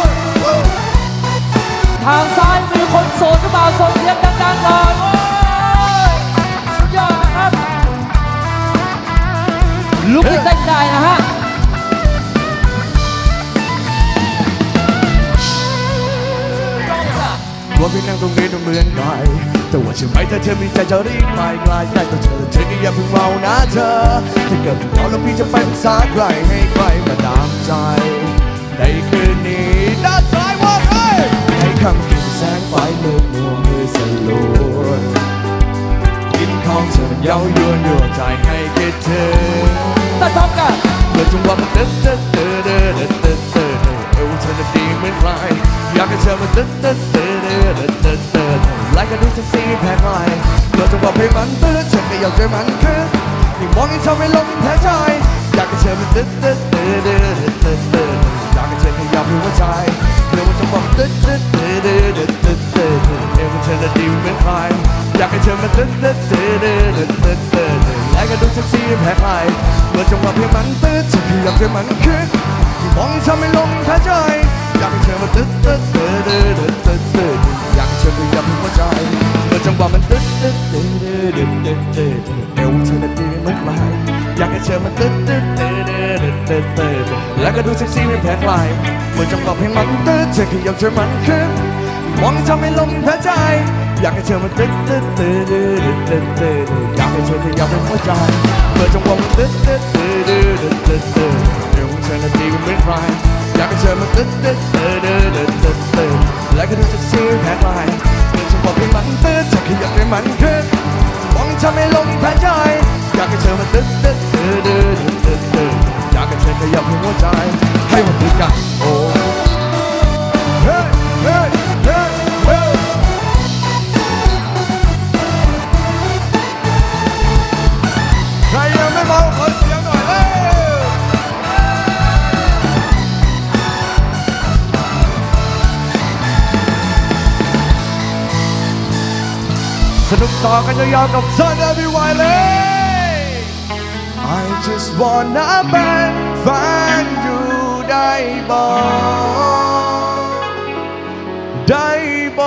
ทางซ้ายมีคนโสดหรือเปล่าโสดเสียงดังๆหน่อยโอ้ยสุดยอดครับลุกขึ้นเต้นได้นะฮะว่าพี่นั่งตรงนี้ดูเหมือนไกลแต่ว่าใช่ไหมถ้าเธอมีใจจะรีบไปไกลใกล้ตัวเธอก็อย่าเพิ่งเมานะเธอถ้าเกิดเมาแล้วพี่จะไปปรึกษาใครให้ใครมาดามใจในคืนนี้ด้านซ้ายว่าไงในค่ำคืนแสงไฟมืดมัวมือสลัวกินของเธอมันเย้ายวนยั่วใจให้คิดถึงตัดพร้อมกันเมื่อจังหวะมันตึ๊ดตึ๊ดตึ๊ดตึ๊ดตึ๊ดตึ๊ดเอวเธอจะดีเหมือนใครอยากให้เธอมาตึ๊ดตึ๊ดตึ๊ดตึ๊ดตึ๊ดตึ๊ดและก็ดูเซ็กซี่แพ้ใครเมื่อจังหวะเพลงมันตึ๊ดเธอก็อยากใจมันขึ้นยิ่งมองยิ่งทำให้ลงแพ้ใจอยากให้เธอมาตึ๊ดตึ๊ดตึ๊ดตึ๊ดตึ๊ดอยากให้เธอขยับหัวใจเมื่อจังหวะตึ๊ดตึ๊ดตึ๊ดตึ๊ดตึ๊ดตึ๊ดเอวเธอจะดีเหมือนใครอยากให้เธอมาตึ๊ดตึ๊ดตึ๊ดตึ๊ดตึ๊ดตึ๊ดและก็ดูเซ็กซี่แพ้ใครเมื่อจังหวะเพลงมันตึ๊ดเธอขยับใจมันขึ้นมองทำให้ลงแพ้ใจอยากให้เธอมาตึ๊ดตึ๊ดตึ๊ดตึ๊ดตึ๊ดตึ๊ดอยากให้เธอขยับหัวใจเมื่อจังหวะมันตึ๊ดตึ๊ดตึ๊ดตึ๊ดตึ๊ดตึ๊ดเอวเธอนั้นดีเหมือนใครอยากให้เธอมาตึ๊ดตึ๊ดตึ๊ดตึ๊ดตึ๊ดแล้วก็ดูเซ็กซี่ไม่แพ้ใครเมื่อจังหวะเพลงมันตึ๊ดเธอขยับใจมันขึ้นมองทำให้ลงแพ้ใจอยากให้เธอมาตึ๊ดตึ๊ดตึ๊ดตึ๊ดตึ๊ดอยากให้เธอขยับหัวใจเมื่อจังหวะมันตึ๊ดตึ๊ดตึ๊ดตึ๊ดตึ๊ดเอวเธอนั้นดีเหมือนใครอยากให้เธอมาตึ๊ดตึ๊ดตึ๊ดตึ๊ดตึ๊ดตึ๊ดและก็ดูจะซีแพ้ใครเมื่อจังหวะเพลงมันตึ๊ดเธอขยับให้มันขึ้นมองทำให้ลงแพ้ใจอยากให้เธอมาตึ๊ดตึ๊ดตึ๊ดตึ๊ดตึ๊ดอยากให้เธอขยับหัวใจให้มันถึงกันโอ้เฮ้ยเฮ้ยเฮ้ยเฮ้ยใครยังไม่เมาขอเสียงหน่อยเลยสนุกต่อกันยาวๆกับซันเดอร์บีวายเลย I just wanna เป็นแฟนอยู่ได้บ่ได้บ่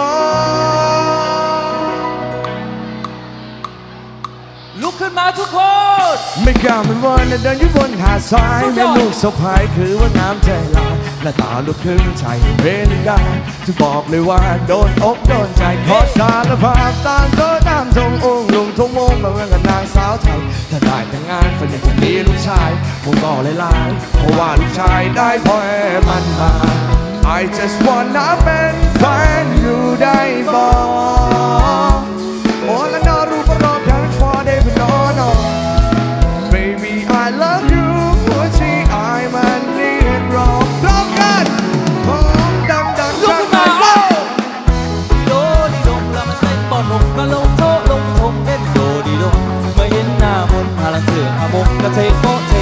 ลุกขึ้นมาทุกคนไม่กล้ามันวันเดินอยู่บนหาดทรายแม่ลูกสะพายคือว่าน้ำใจลายและตาลูกครึ่งชายเมริกาจะบอกเลยว่าโดนอกโดนใจขอสารภาพตามโซ่ตามทงองค์ลุงทงมงมาเมื่อกับนางสาวไทยถ้าได้แต่งงานฝันอยากจะมีลูกชายคงก็เลยลายเพราะว่าลูกชายได้พ่อแม่มันมา I just wanna เป็นแฟนอยู่ได้บ่โอ้และน่ารู้ประกอบอย่าง for day but no no baby I love you หัวใจIมันเรียกร้องพร้อมกันพร้อมดังดังลุกขึ้นมาโดดีดงแล้วมันเต้นบอลหกกะลงโถลงทงเอ็นโดดีดงเมื่อเห็นหน้ามนพลังเสืออามงกระเทโกเท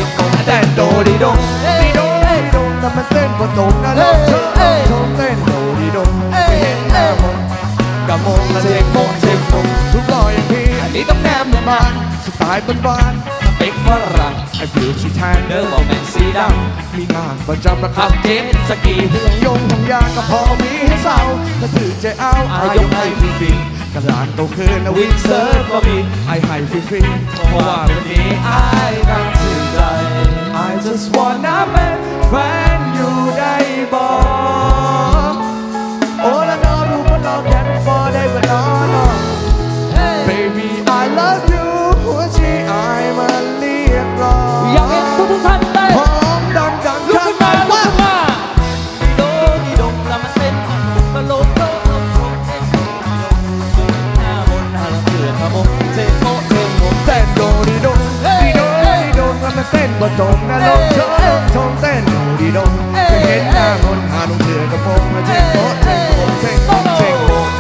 ตรงนะลงเธอลงเต้นโดดีโดไม่เห็นหน้ามนกับมงและเช็คมงทุกรอยอย่างพี่อันนี้ต้องแนมเนี่ยมันสไตล์บ้านๆเป็นฝรั่งไอ้ผิวสีแทนเดิมบอกแม่งสีดำมีงานประจำประคับเจ็ตสกีห่วงยงห่วงยางก็พอมีให้เศร้าถ้าถือใจเอาอายกให้ฟรีๆกระดานโตคืนวินเซิร์ฟก็มีไอให้ฟรีๆเพราะว่าวันนี้ไอ้ตั้งชื่อใจ I just wanna เป็นแฟนอยู่ได้บอกโอ้ละนอรู้ว่าเราแค่พอได้เวลาเนาะ Baby I love you หัวใจไอ้มันเรียกร้องอยากเห็นทุกท่านได้พร้อมดังๆลุกขึ้นมาลุกขึ้นมาโดดีดงแล้วมันเต้นมาโลกโลกโลกโลกเต้นหน้ามนต์หาลังเสือขโมงเทโมเทโมเต้นโดดีโดดีโดดีโดมันเต้นบนตรงนะลงเธอทงเต้นโดดีโดจะเห็นหน้ามนต์หาลงเธอกระโปรงมาเท่งโต๊ะเท่งโต๊ะเท่งโต๊ะเท่งโต๊ะ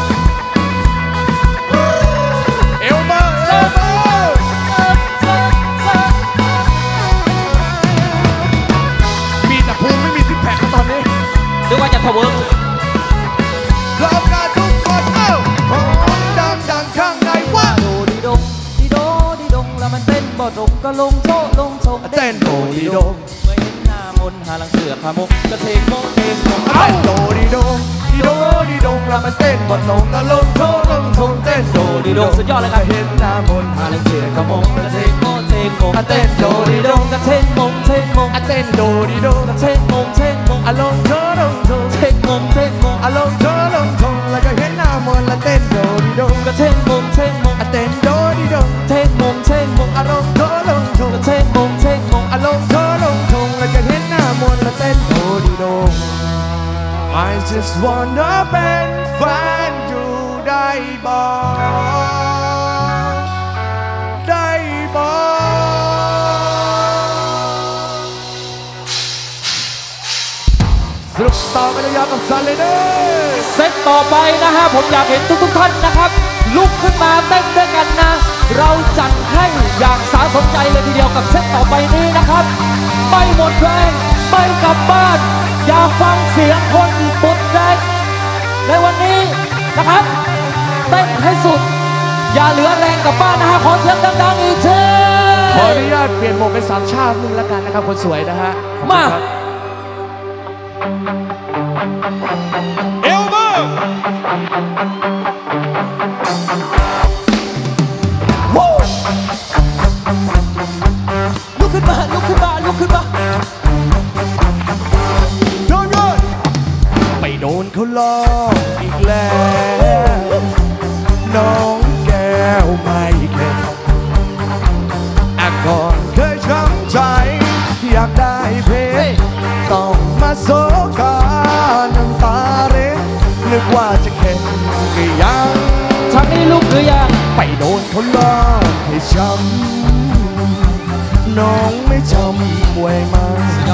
เอวมาเอวมามีแต่ภูมิไม่มีซิกแพคตอนนี้นึกว่าจะทะเวิร์กรอบการทุกคนเอ้าหอมดังข้างในว่าโดดีดงดีโดดีดงแล้วมันเต้นบ่ดงก็ลงโชลงชงเต้นโดดีโดเมื่อเห็นหน้ามนต์หาลังเสือขโมงก็เทโมเทโมเต้นโดดีโดดีโดดีโดแล้วมันเต้นบนลงแล้วลงโชว์ลงชงเต้นโดดีโดสุดยอดเลยครับเห็นหน้ามนต์หาเสียกระโมงก็เทโมเทโมเต้นโดดีโดก็เทโมเทโมเต้นโดดีโดก็เทโมเทโมลงโชว์ลงชงเทโมเทโมลงโชว์ลงชงแล้วก็เห็นหน้ามนต์แล้วเต้นโดดีโดก็เทโมเทโมเต้นโดดีโดเทโมเทโมลงโชว์ลงชงก็เทโมเทโมลงโชว์ลงชงแล้วก็เห็นหน้ามนต์แล้วเต้นโดดีโด I just wanna เป็นแฟนอยู่ได้บ่ได้บ่สรุปต่อกันยาวกับซันเลยเด้อเซตต่อไปนะฮะผมอยากเห็นทุกท่านนะครับ ลุกขึ้นมาเต้นด้วยกันนะ เราจัดให้อย่างสาสมใจเลยทีเดียวกับเซตต่อไปนี้นะครับ ไม่หมดแรงไม่กลับบ้าน อยากฟังเสียงคนปดแรงในวันนี้นะครับเต้นให้สุด อย่าเหลือแรงกลับบ้านนะฮะขอเสียงดังๆอีกทีขออนุญาตเปลี่ยนโหมดเป็นสามชาตินึงแล้วกันนะครับคนสวยนะฮะมาเอลเบอร์ลุกขึ้นมาลุกขึ้นมาลุกขึ้นมาโดนเลยไปโดนเขาลอกอีกแล้วน้องแก้วไม่เข็ดก่อนเคยช้ำใจอยากได้เพชรต้องมาโศกาน้ำตาเร็ดนึกว่าจะเข็ดก็ยังทางนี้ลุกหรือยังไปโดนเขาลอกให้ช้ำน้องไม่จำไว้มา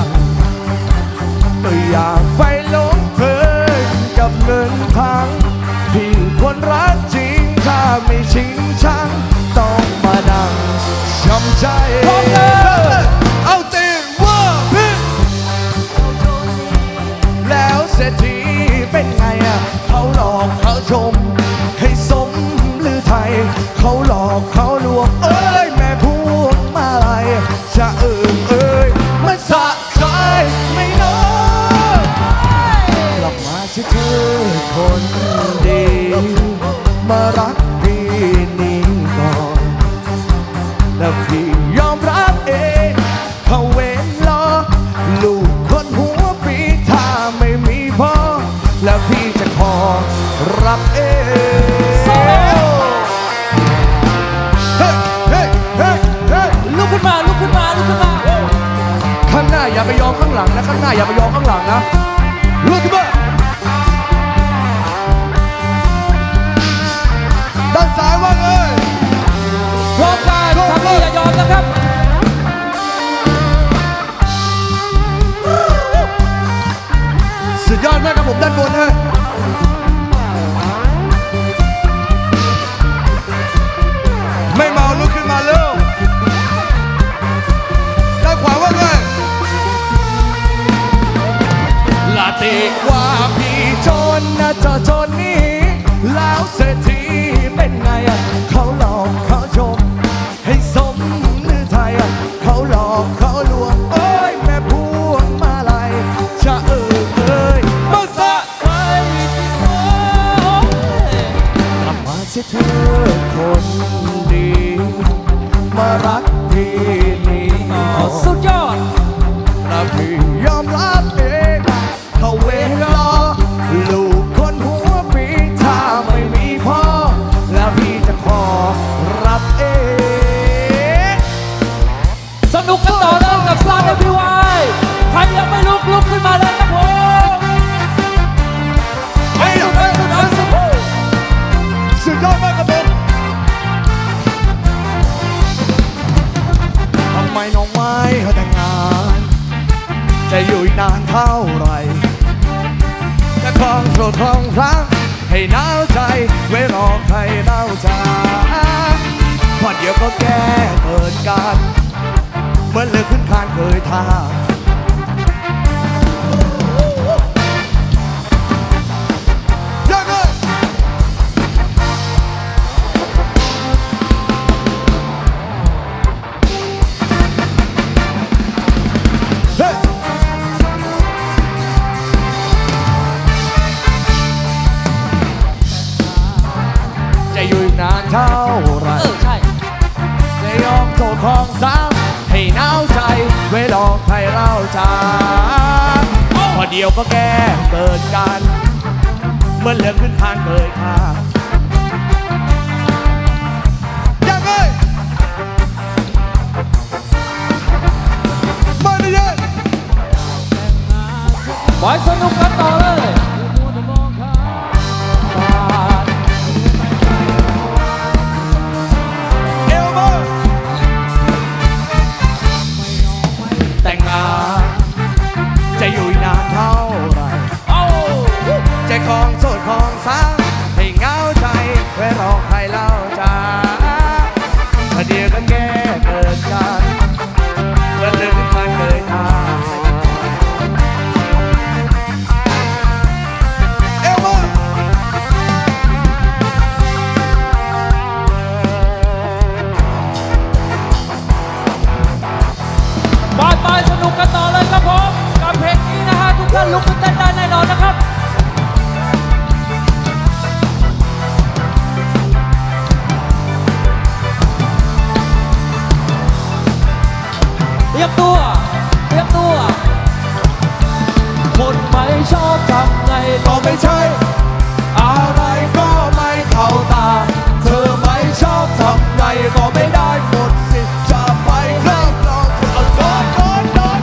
ก็อยากไปหลงเพลินกับเงินพังที่คนรักจริงถ้าไม่ชิงชังต้องมาดังช้ำใจเอาเตีว่าพี่แล้วเศรษฐีเป็นไงอ่ะเขาหลอกเขาชมให้สมหรือไทยเขาหลอกเขาลวงเอ้ยแม่พวกมาลายจะเอ้ยมันสะใจไม่น้อยกลับมาเชื่อเธอคนดีมารักพี่นี่ก่อนแล้วพี่ยอมรับเองเขาเว้นรอลูกคนหัวปีถ้าไม่มีพ่อแล้วพี่จะขอรับเองเฮ้ยเฮ้ยเฮ้ยเฮ้ยลุกขึ้นมาลุกขึ้นมาลุกขึ้นมาข้างหน้าอย่าไปยอมข้างหลังนะข้างหน้าอย่าไปยอมข้างหลังนะลุกขึ้นมาด้านซ้ายว่างเลยพร้อมกันทางนี้อย่ายอมนะครับสุดยอดมากครับผมด้านบนฮะไม่เมาลุกขึ้นมาเร็วด้านขวาว่าไงหติว่าพี่จนนะเธอจนนี้แล้วเศรษฐีเป็นไงอะเขาหลอกเขาชมให้สมหรือไทยอะเขาหลอกเขาลวงโอ้ยแม่พวงมาลัยจะเอ่ยมาสะใจกลับมาเสียเธอคนดีมารักพี่นี่สุดยอดและพี่ยอมรับเองเขาเวลาลูกคนหัวปีถ้าไม่มีพ่อแล้วพี่จะขอรับเองสนุกกันต่อเลยกับซานพี่วายใครยังไม่ลุกขึ้นมาเลยครับผมไอ้สุดยอดสุดยอดมากครับผมทำไมน้องไม่เขาแต่งงานจะอยู่อีกนานเท่าไหร่จะคลองโสดคลองพระให้หนาวใจไว้รอใครเล่าจ้าพอเดี๋ยวก็แก้เกิดการเหมือนเลือกขึ้นคานเคยท่ายังไงเฮ้ยจะอยู่อีกนานเท่าไหร่ใช่จะยอมโทษของซ้ำให้หนาวใจไว้รอใครเล่าจ้าพอเดียวก็แก้เกิดการเมื่อเลือกขึ้นคานเคยท่ายังไงมาดิเย็นบอยสนุกกันต่อเลยเอวมาแต่งงานจะอยู่อีกนานเท่าไหร่ใจของโสดของสาวให้เหงาใจไว้รอใครเล่าจ้าพอเดียวก็แก้เกิดการเมื่อเลือกขึ้นคานเคยท่าเอวมาบายสนุกกันต่อเลยครับผมกับเพลงนี้นะฮะทุกท่านลุกขึ้นเต้นได้แน่นอนนะครับเตรียมตัวคนไม่ชอบทำไงก็ไม่ใช่อะไรก็ไม่เข้าตาเธอไม่ชอบทำไงก็ไม่ได้หมดสิทธิ์จะไปใกล้เราเธอโดนไปขอ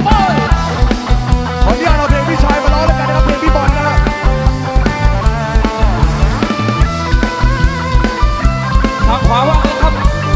อนุญาตเอาเพลงพี่ชายมาร้องแล้วกันนะครับเพลงพี่บอลนะครับทางขวาว่าไงครับ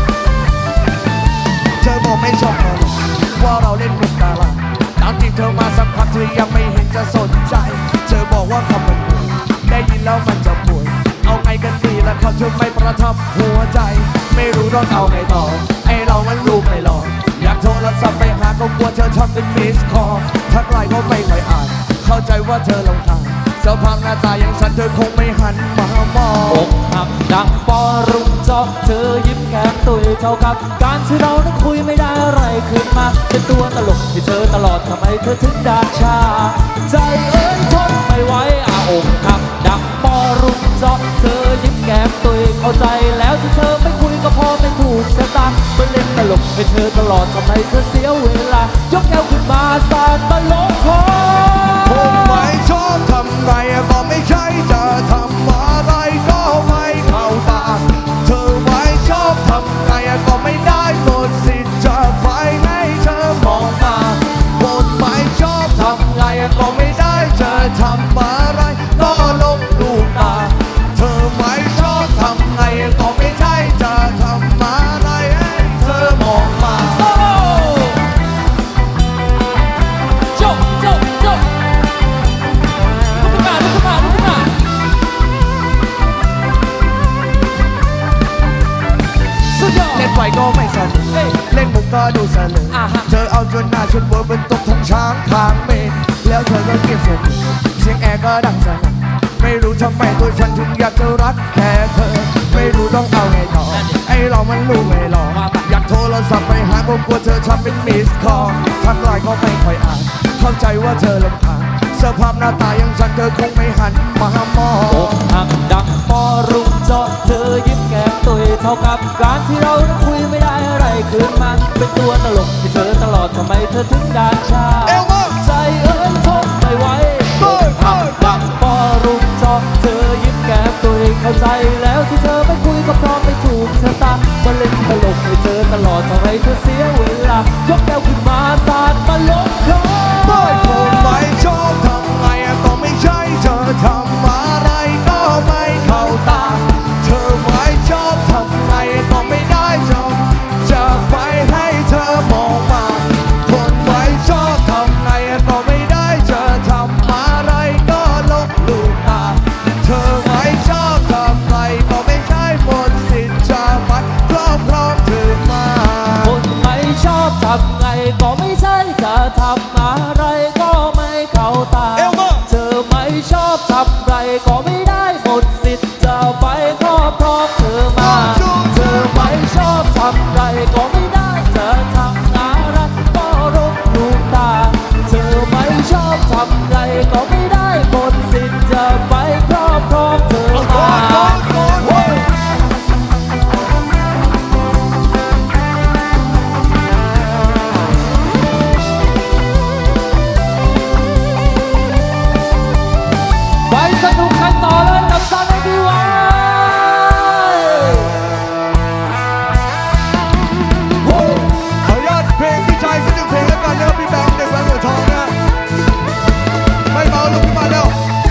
เธอบอกไม่ชอบเราว่าเราเล่นเป็นดาราตามที่เธอมาสักพักเธอยังไม่เห็นจะสนใจเธอบอกว่าคำมันป่วยได้ยินแล้วมันจะป่วยเอาไงกันดีล่ะครับเธอไม่ประทับหัวใจไม่รู้ต้องเอาไงต่อไอเรามันรู้ไม่หลอกอยากโทรศัพท์ไปหาก็กลัวเธอทำเป็นมิสคอลทักไลน์ก็ไม่ค่อยอ่านเข้าใจว่าเธอรำคาญสภาพหน้าตาอย่างฉันเธอคงไม่หันมามออง กหักดังปอรุ่งจอกเธอยิ้มแก้มตุยเท่ากับการที่เรานั้นคุยไม่ได้อะไรขึ้นมาเป็นตัวตลกที่เธอตลอดทำไมเธอถึงด่าชาใจเอ้ยทนไม่ไหวอกหักดังปอรุ่งจอกเธอยิ้มแก้มตุยเข้าใจแล้วที่เธอไม่คุยก็พอไม่ถูกชะตาเป็นเล่นตลกให้เธอตลอดทำไมเธอเสียเวลายกแก้วขึ้นมาสาดตลกคอคงไม่ชอบทำไรก็ไม่ใช่จะทำอะไรก็ไม่เข้าตาเธอไม่ชอบทำไงก็ไม่ได้หมดสิทธิ์จะไปให้เธอมองมาคนไม่ชอบทำไงก็ไม่ได้จะทำอะไรก็ลบลูกตาเธอไม่ชอบทำไงก็ไม่ใช่จะทำอะไรให้เธอมองมา ก็ไม่สนุกเล่นมุกก็ดูสนุกเธอเอาจนหน้าชนหัวบนตกของช้างทางเมนแล้วเธอก็เก็บเสียงร์ก็ดังสนั่นไม่รู้ทำไมตัวฉันถึงอยากจะรักแค่เธอไม่รู้ต้องเอาไงต่อไอเรามันรู้ไม่หรอกอยากโทรศัพท์ไปหาก็กลัวเธอทำเป็นมิสคอลทักไลน์ก็ไม่ค่อยอ่านเข้าใจว่าเธอลำคาญสภาพหน้าตาอย่างฉันเธอคงไม่หันมามองอกหักดังปอรุ่งเจาะเธอยิ้มแก้มตุยเท่ากับการที่เราคุยไม่ได้อะไรคืนมันเป็นตัวตลกที่เธอตลอดทำไมเธอถึงด่าชาใจเอิ้นทนไม่ไหวอกหักดังปอรุ่งเจาะเธอยิ้มแก้มตุยเข้าใจแล้วที่เธอไม่คุยก็เพราะไม่ถูกชะตามาเล่นตลกให้เธอตลอดทำไมเธอเสียเวลายกแก้วขึ้นมาสาดมาลงคอไม่ผมไม่ชอบทำไมก็ไม่ใช่เธอทำอะไรก็ไม่เข้าตาเธอไม่ชอบทำไมก็ไม่ได้ชอบจะไปให้เธอมองมาคนไม่ชอบทำไงก็ไม่ได้เธอทำอะไรก็ลบลูกตาเธอไม่ชอบทำไงก็ไม่ใช่หมดสิทธิ์จะไปครอบครองเธอมาคนไม่ชอบทำไงก็ไม่ใช่จะทำอะไรก็ไม่เข้าตาเธอไม่ชอบทำไรก็ไม่ได้หมดสิทธิ์จะไปครอบครองเธอมาเธอไม่ชอบทำไรก็ไม่ได้จะทำอะไรก็รบลูกตาเธอไม่ชอบทำไรก็ไม่ได้หมดสิทธิ์จะไปครอบครองเธอมา ไปสนุกกันต่อเลยกับซันเอ็นดีวายขออนุญาตเพลงพี่ชายสักหนึ่งเพลงแล้วกันนะครับพี่แบงค์เด็กแว้นหัวทองนะไม่เมาลุกขึ้นมาแล้ว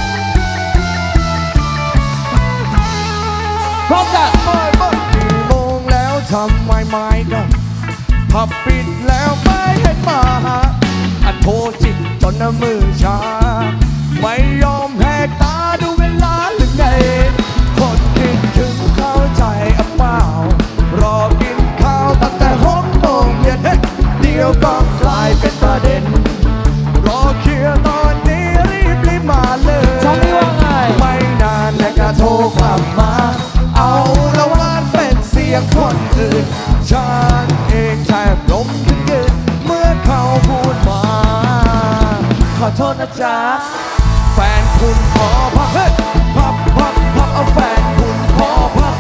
พร้อมกันกี่โมงแล้วทำไมไม่กันผับปิดแล้วไม่เห็นมาหาอันโทรจิกจนมือชาไม่ยอมแหกตาดูเวลาหรือไงคนคิดถึงเข้าใจอ่ะเปล่ารอกินข้าวตั้งแต่6 โมงเย็นเดี๋ยวก็กลายเป็นประเด็นรอเคลียร์ตอนนี้รีบมาเลยทำนี้ว่าไงไม่นานแล้วก็โทรกลับมา เอาละว่าเป็นเสียงคนอื่นฉันเองแทบล้มทั้งยืนเมื่อเขาพูดมาขอโทษนะจ๊ะแฟนคุณขอพับพับเอาแฟนคุณขอพับ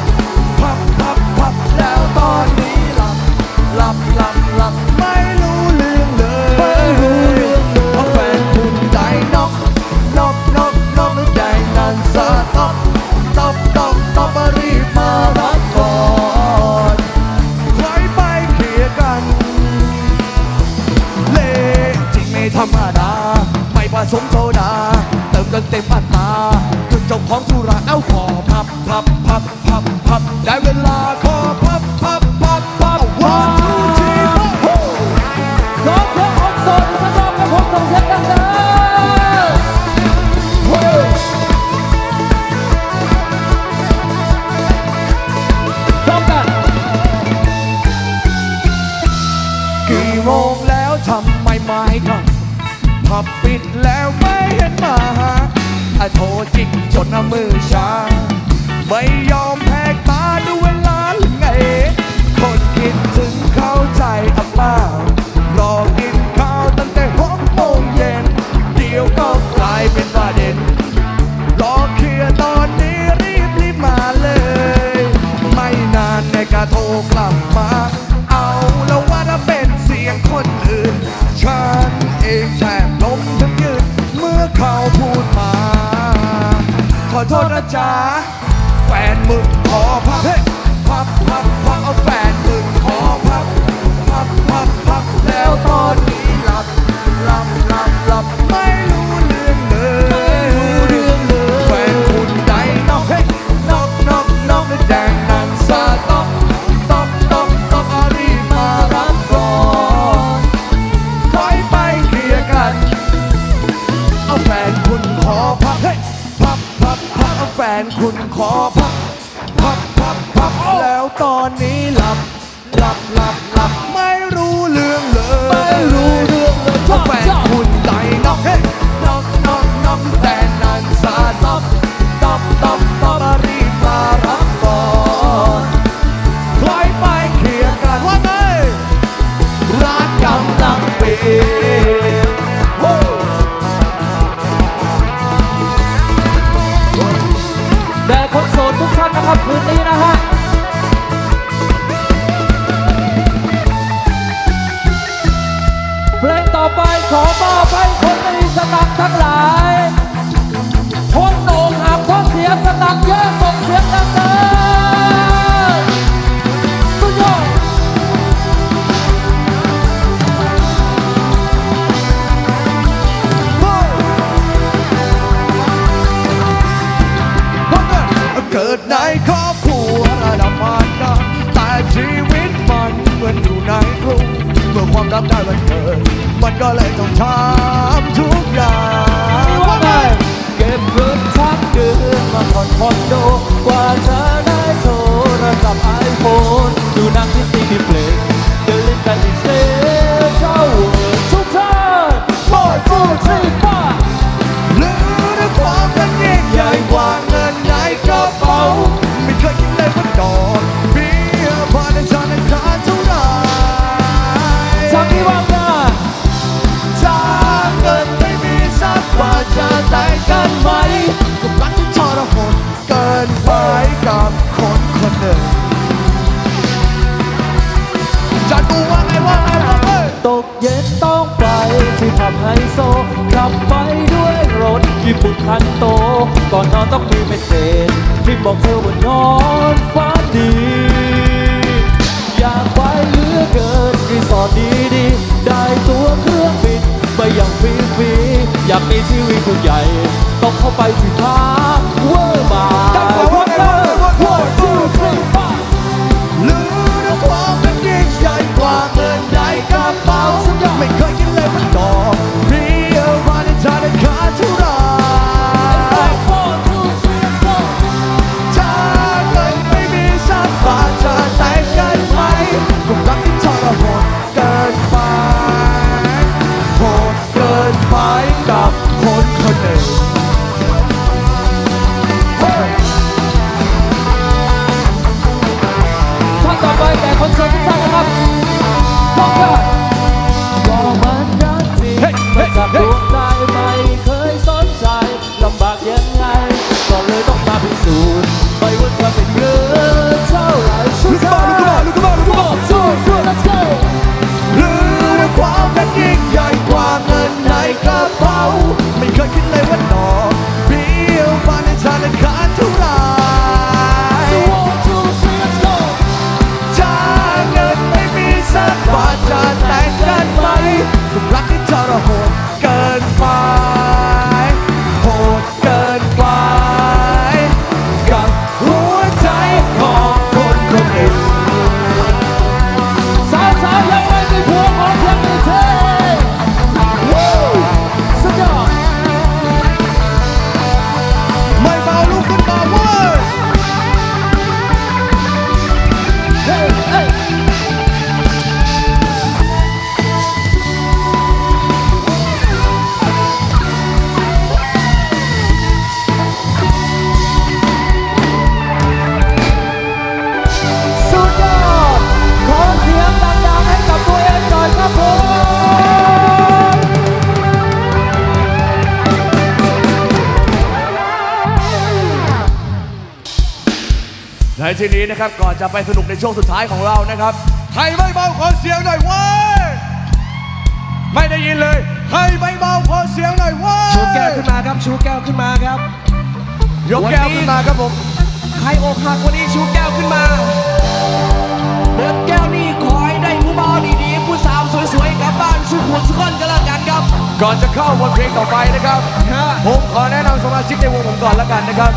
แล้วตอนนี้หลับไม่รู้เรื่องเลยเพราะแฟนคุณได้น็อกได้นั่นซะต้องมารีบมารับก่อนใครไปเคลียร์กันเละจริงไม่ธรรมดาไม่ผสมโซดาเติมจนเต็มอัตราจนเจ้าของธุระเอาขอพับได้เวลาขอพับวันทูทีร้องเพลงของสดสนุกกับผมส่งเสียงดังๆพร้อมกันกี่โมงแล้วทำไมไม่กันผับปิดแล้วไม่เห็นมาหาโทรจิกจนมือชาไม่ยอมแหกตาดูเวลาหรือไงคนคิดถึงเข้าใจอ่ะเปล่ารอกินข้าวตั้งแต่6 โมงเย็นเดี๋ยวก็กลายเป็นประเด็นรอเคลียร์ตอนนี้รีบมาเลยไม่นานในกะโทรกลับมาเอาแล้วว่าถ้าเป็นเสียงคนอื่นฉันเองแทบล้มทั้งยืนเมื่อเขาพูดมาขอโทษนะจ๊ะแฟนมึงขอพับเอาแฟนมึงขอพับแล้วตอนนี้หลับไม่รู้เรื่องเลยแฟนคุณได้น็อกแดงนั่นซะต้องรีบมารับก่อนถอยไปเคลียร์กันเอาแฟนคุณขอพับเอาแฟนคุณขอพับแล้วตอนนี้หลับไม่รู้เรื่องเลยเพราะแฟนคุณได้น็อกแต่นั่นดในครอบครัวระดับมารดาแต่ชีวิตมันเหมือนอยู่ในกรุงเมื่อความรักได้วันเกิดมันก็เลยต้องทำทุกอย่างว่าไงเก็บเงินทั้งเดือนมาผ่อนคอนโดกว่าจะได้โทรศัพท์ไอโฟนดูหนังที่ซีดีเพลย์เดินเล่นกันที่เซ็นทรัลเวิลด์ทุกท่านโฟร์ทูทรีโฟร์หรือด้วยความเป็นยิ่งใหญ่กว่าเงินในกระเป๋าไม่เคยคิดเลยว่าดอกเบี้ยผ่านธนาคารเท่าไหร่ทางนี้ว่างงานถ้าเงินไม่มีสักบาทจะแต่งกันไหมกับรักที่ทรหดเกินไปกับคนคนหนึ่งจะดูว่าไงว่าไงว่าไงตกเย็นต้องไปที่ผับไฮโซขับไปด้วยรถญี่ปุ่นคันโตก่อนนอนต้องมีเมสเซจที่บอกเธอว่านอนฝันดี อยากไปเหลือเกินรีสอร์ทดีๆได้ตัวเครื่องบินไปอย่างฟรีๆอยากมีทีวีตัวใหญ่ต้องเข้าไปที่พักเวอร์มาหรือด้วยความเป็นยิ่งใหญ่กว่าเงินในกระเป๋าไม่เคยคิดเลยว่าดอกเบี้ยผ่านธนาคารเท่าไหร่ถ้าเงินไม่มีสักบาทจะแต่งกันไหมกับรักที่ทรหดเกินไปโหดเกินไปกับคนคนหนึ่งท่านต่อไปแต่คนเชิญทุกท่านนะครับต้องการบอกมันรักจริงมาจากดวงใจไม่เคยสนใจลำบากยังไงก็เลยต้องมาพิสูจน์ไม่ว่าจะเป็นเรื่องเท่าไหร่สุดท้ายบอกสู้สู้ let's go หรือด้วยความเป็นยิ่งใหญ่กว่าเงินในกระเป๋าไม่เคยคิดเลยว่าดอกเบี้ยผ่านธนาคารเท่าไหร่ one two three let's go ถ้าเงินไม่มีสักบาทจะแต่งกันไหมกับรักที่ทรหดเกินไปโหดเกินไปกับหัวใจของคนคนหนึ่งสาวๆยังไม่มีผัวขอเพียงหนึ่งทีสุดยอดไม่เมาลุกขึ้นมาเว้ยเฮ้ยเฮ้ยสุดยอดขอเสียงดังๆให้กับตัวเองหน่อยครับผมในที่นี้นะครับก่อนจะไปสนุกในช่วงสุดท้ายของเรานะครับใครไม่เมาขอเสียงหน่อยเว้ยไม่ได้ยินเลยใครไม่เมาขอเสียงหน่อยเว้ยชูแก้วขึ้นมาครับชูแก้วขึ้นมาครับยกแก้วขึ้นมาครับผมใครอกหักวันนี้ชูแก้วขึ้นมาเบิดแก้วนี่ขอให้ได้ผู้บ่าวดีๆผู้สาวสวยๆกลับบ้านสุขหัวสุขคนก็แล้วกันครับก่อนจะเข้าบทเพลงต่อไปนะครับผมขอแนะนำสมาชิกในวงผมก่อนแล้วกันนะครับ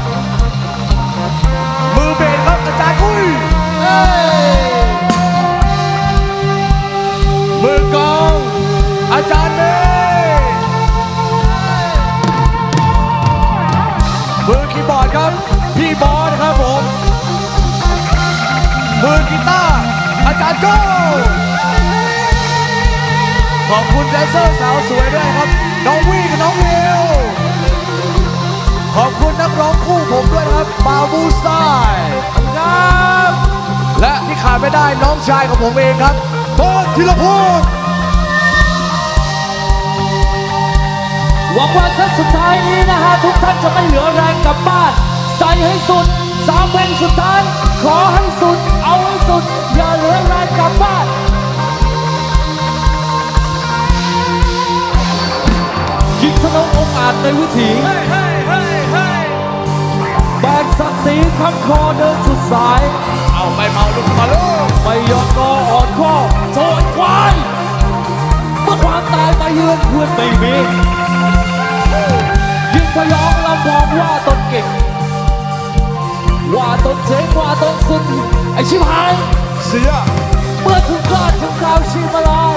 มือเบสครับอาจารย์อุ้ยมือกลองอาจารย์เมย์มือคีย์บอร์ดครับพี่บอสครับผมมือกีตาร์อาจารย์โก้ขอบคุณแดนเซอร์สาวสวยด้วยครับน้องวี่กับน้องวิวขอบคุณนักร้องคู่ผมด้วยนะครับบาบูสไตล์ครับและที่ขาดไม่ได้น้องชายของผมเองครับโบ๊ทธีรพงศ์หวังว่าเซตสุดท้ายนี้นะฮะทุกท่านจะไม่เหลือแรงกลับบ้านใส่ให้สุด3เพลงสุดท้ายขอให้สุดเอาให้สุดอย่าเหลือแรงกลับบ้านยิงธนงองอาจในวิถีแบกศักดิ์ศรีคำคอเดินสุดสายเอาไม่เมาลุกมาลูกไม่ยอมงออ่อนข้อโจรควายเมื่อความตายมาเยือนเพื่อนไม่มียิ่งพยองลำพองว่าตนเก่งว่าต้นเจ๊งว่าต้นสุดไอชิบหายเสียเมื่อถึงกาลถึงคราวชีมาลาย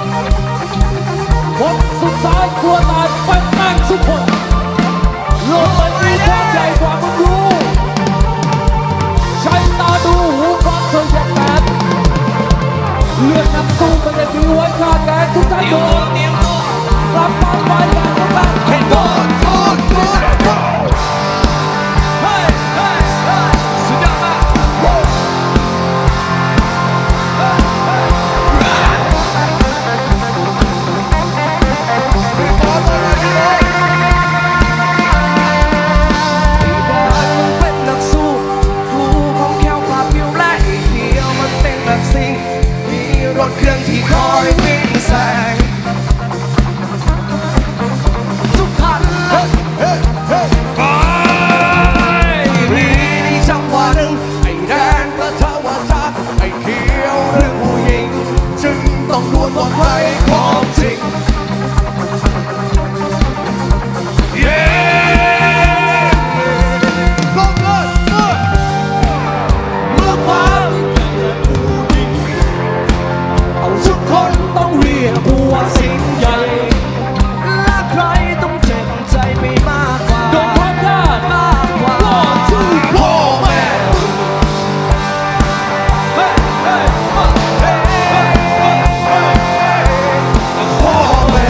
คนสุดท้ายกลัวตายเป็นแม่งทุกคนโลกมันมีความใหญ่กว่ามึงรู้ใช้ตาดูหูฟังเธอแยกแยะเลือดนักสู้มันจะมีไว้ฆ่าแกทุกท่านโดนกลับมาไปกันทุกท่านให้โดนรถเครื่องที่คอยวิ่งแซงทุกคันไปมีจังหวะหนึ่งไอ้แดงและเทวทัตไอ้เขียวหรือผู้หญิงจึงต้องดวลว่าใครของจริงสิ่งใหญ่และใครต้องเจ็บใจไปมากกว่าโดนความยากมากกว่าพ่อแม่พ่อแม่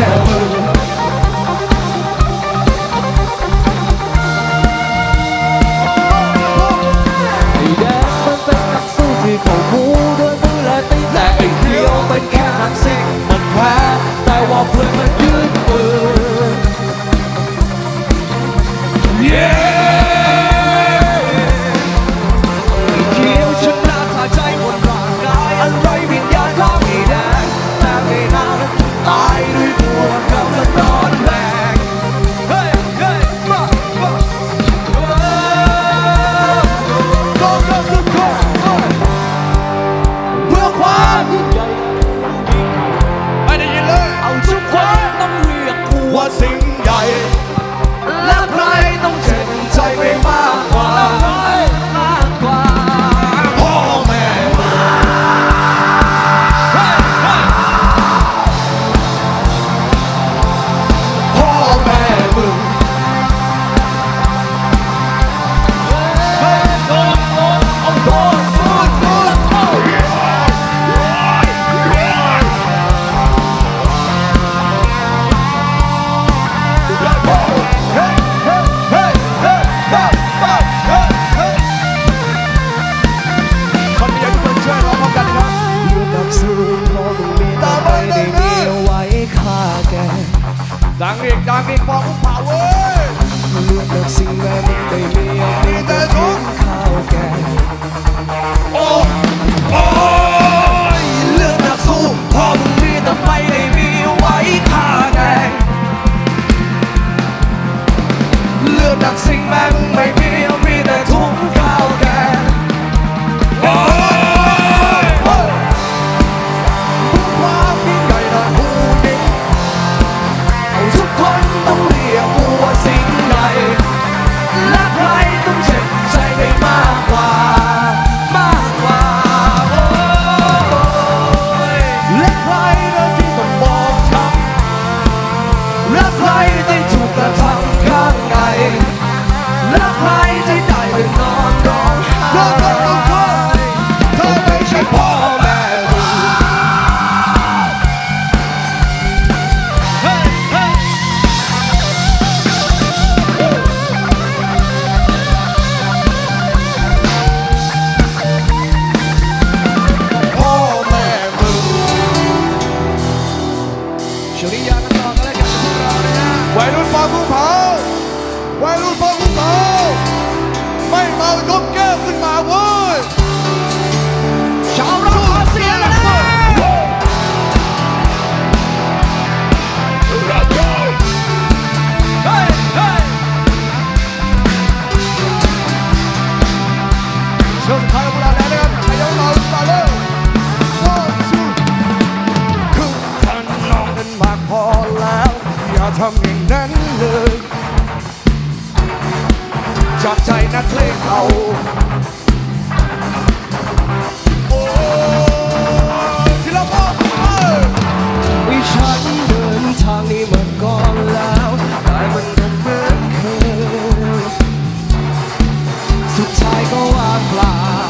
ไอ้แดงมันเป็นนักสู้ที่เขาบูด้วยมือและตีแต่ไอ้เขียวเป็นแค่นักซิ่งแต่ว่าเพื่อนมันยืนมือเขียวชนะขาดใจบนร่างกายอันไรวิญญาณของไอ้แดงแต่ไม่นานตายด้วยปวดกำลังนอนแรงมาเพื่อความยิ่งใหญ่เอาทุกคนต้องเรียกกูว่าสิ่งใหญ่และใครต้องเจ็บใจไปมากกว่าพ่อแม่พ่อแม่มึงดังอีกบอกกูเผาเว้ยเลือดแบบสิ่งแม่มึงไม่มีแต่ทุกข้าวแกงโอ้ยเลือดนักสู้พ่อมึงมีแต่ไม่ได้มีไว้ฆ่าแกงเลือดนักสิ่งแม่มึงไม่มีแต่ทุกข้าวแกงความยิ่งใหญ่นะผู้นี้ทุกคนต้องเรียกกูว่าสิ่งใหญ่และใครต้องเจ็บใจไปมากกว่าและใครนั้นที่ต้องบอกช้ำและใครที่ถูกกระทำข้างในและใครที่ได้ไปนอนร้องไห้เธอไม่ใช่พ่อแม่วัยรุ่นฟังกูเผาวัยรุ่นฟังกูเผาไม่เมายกแก้วขึ้นมาเว้ยชาวเราขอเสียงแล้วนะช่วงสุดท้ายของเราแล้วนะครับใครยังรออยู่ต่อเลยคือท่านน้องนั้นมากพอแล้วอย่าทำอย่างนั้นเลย จจากใจนักเพลงเขาโอ้ที่เราพบวิฉันเดินทางนี้มาก่อนแล้วแต่มันก็เหมือนเคยสุดท้ายก็ว่างเปล่า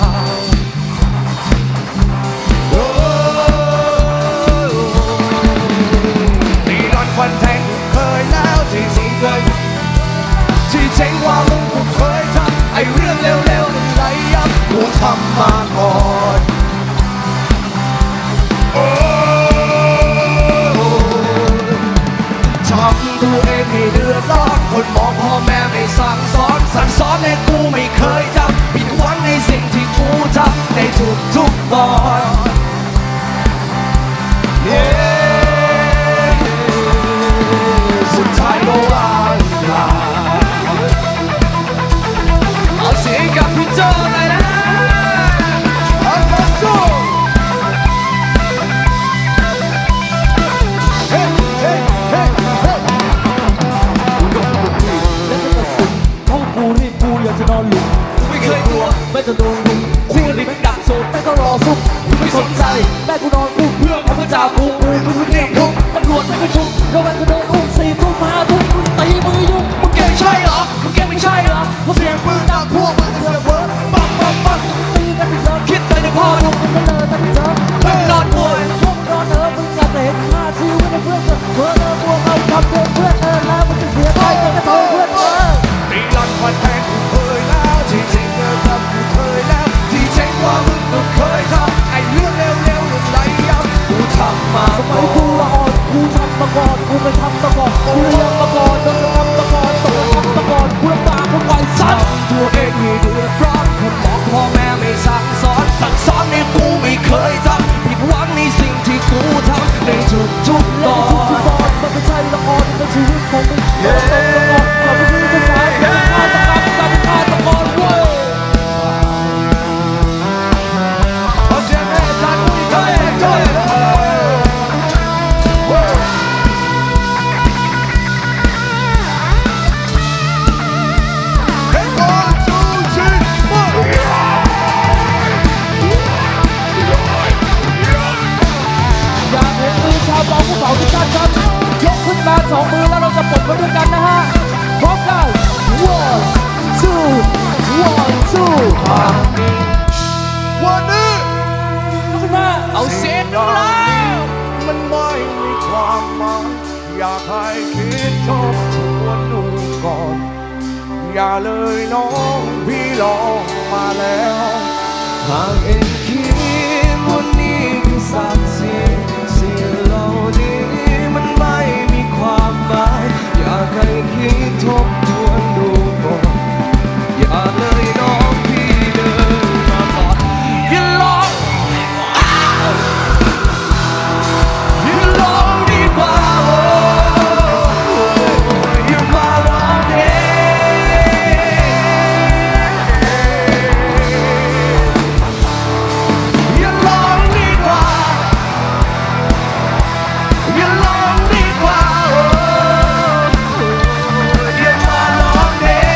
ตีนอนฟันแทงเคยแล้วที่จริงเคยที่เจ๋งกว่ามึงกูเคยทำไอ้เรื่องเร็วๆนั่นไหลยับกูทำมาก่อนทำตัวเองให้เดือดร้อนคนมองพ่อแม่ไม่สั่งสอนให้กูไม่เคยทำผิดหวังในสิ่งที่กูทำในทุกๆตอนสุดท้ายก็ว่างเปล่าเอาเสียงกับพี่โจ้หน่อยนะเอาพี่โจ้เฮ้เฮ้เฮ้เฮ้ห้องกูรีบกูอยากจะนอนหลุมไม่เคยกลัวไม่จะโดนลุมคู่นี้เป็นดักโซนไม่ก็รอซุกไม่สนใจแม่กูนอนกูเพื่อนเขาก็จ่ากูไม่เรียกทุกตำรวจไม่ก็ชุบแล้วแม่ก็โดนอุ้ม4 ทุ่ม5 ทุ่มตีมือยุ่งมึงเก่งใช่เหรอมึงเก่งไม่ใช่เหรอเพราะเสียงปืนดังพวกมึงเสือเวิร์ดปังปังปังตีกันที่เจอคิดไปในพ่อทุกคนไม่เลยตั้งเจอมึงนอนป่วยพวกมึงนอนมึงอยากจะเห็นค่าชีวิตในเพื่อนเพื่อนพวกเราทำเพื่อนแล้วมึงจะเสียใจกันก็เท่าเพื่อนตีหลังฟันแทงกูเคยแล้วที่จริงเดินทำกูเคยแล้วที่เจ๋งกว่ามึงก็เคยทำไอ้เรื่องเร็วๆนั่นไหลยับกูทำมาสมัยกูละอ่อนกูทำมาก่อนกูไปทำมาก่อนกูเรียนมาก่อนโดนทำมาก่อนตกทำมาก่อนกูลำบากกูปล่อยสัตว์ตัวเองให้เดือดร้อนคนบอกพ่อแม่ไม่สั่งสอนให้กูไม่เคยทำผิดหวังในสิ่งที่กูทำในทุกๆตอนมันไม่ใช่ละครเป็นชีวิตของมึงเราต้องละครเราไม่ใช่ผู้ชายเราเป็นฆาตกรเว้ยขอเสียงให้อาจารย์กุ้ยจ้อยอยากเห็นมือชาวบ้านภูเขาที่ชัดครับยกขึ้นมา2 มือแล้วเราจะปลดไปด้วยกันนะฮะพร้อมกัน 1 2 1 2 วันนี้ยกขึ้นมาเอาเสียงแล้วมันไม่มีความหมายอยากให้คิดทบทวนดูก่อนอย่าเลยน้องพี่ลองมาแล้วหากเอ็นคิดวันนี้คือสักสิ่งเหล่านี้มันไม่มีความหมายอยากให้คิดทบทวนดูก่อนอย่าเลยน้องพี่เดินมาก่อนอย่าลองอย่าลองดีกว่าอย่ามาลองเองอย่าลองดีกว่าอย่าลองดีกว่าอย่ามาลองเอง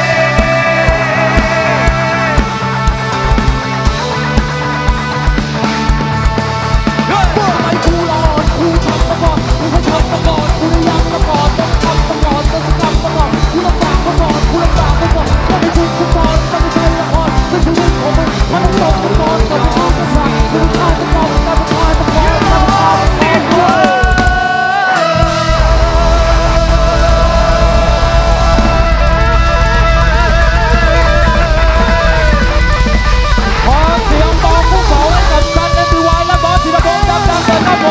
ทำไมกูรอดกูทำมาก่อนกูไม่ทำมาก่อนกูได้ยังมาก่อนต้องทำมาก่อนต้องทำมาก่อนกูลำบากมาก่อนกูลำบากมาก่อนก็ไม่ถูกกูก่อนก็ไม่ใช่ละครเป็นชีวิตของมึงมันต้องลงมาก่อนก็ไม่ถูกกูสั่งกูต้องฆ่ามาก่อนก็ไม่ฆ่ามาก่อนก็ไม่ฆ่ามาก่อนขอเสียงบอกผู้เฝ้าให้กับซัน NBY และบอสธีรพงษ์ดังๆเลยครับผม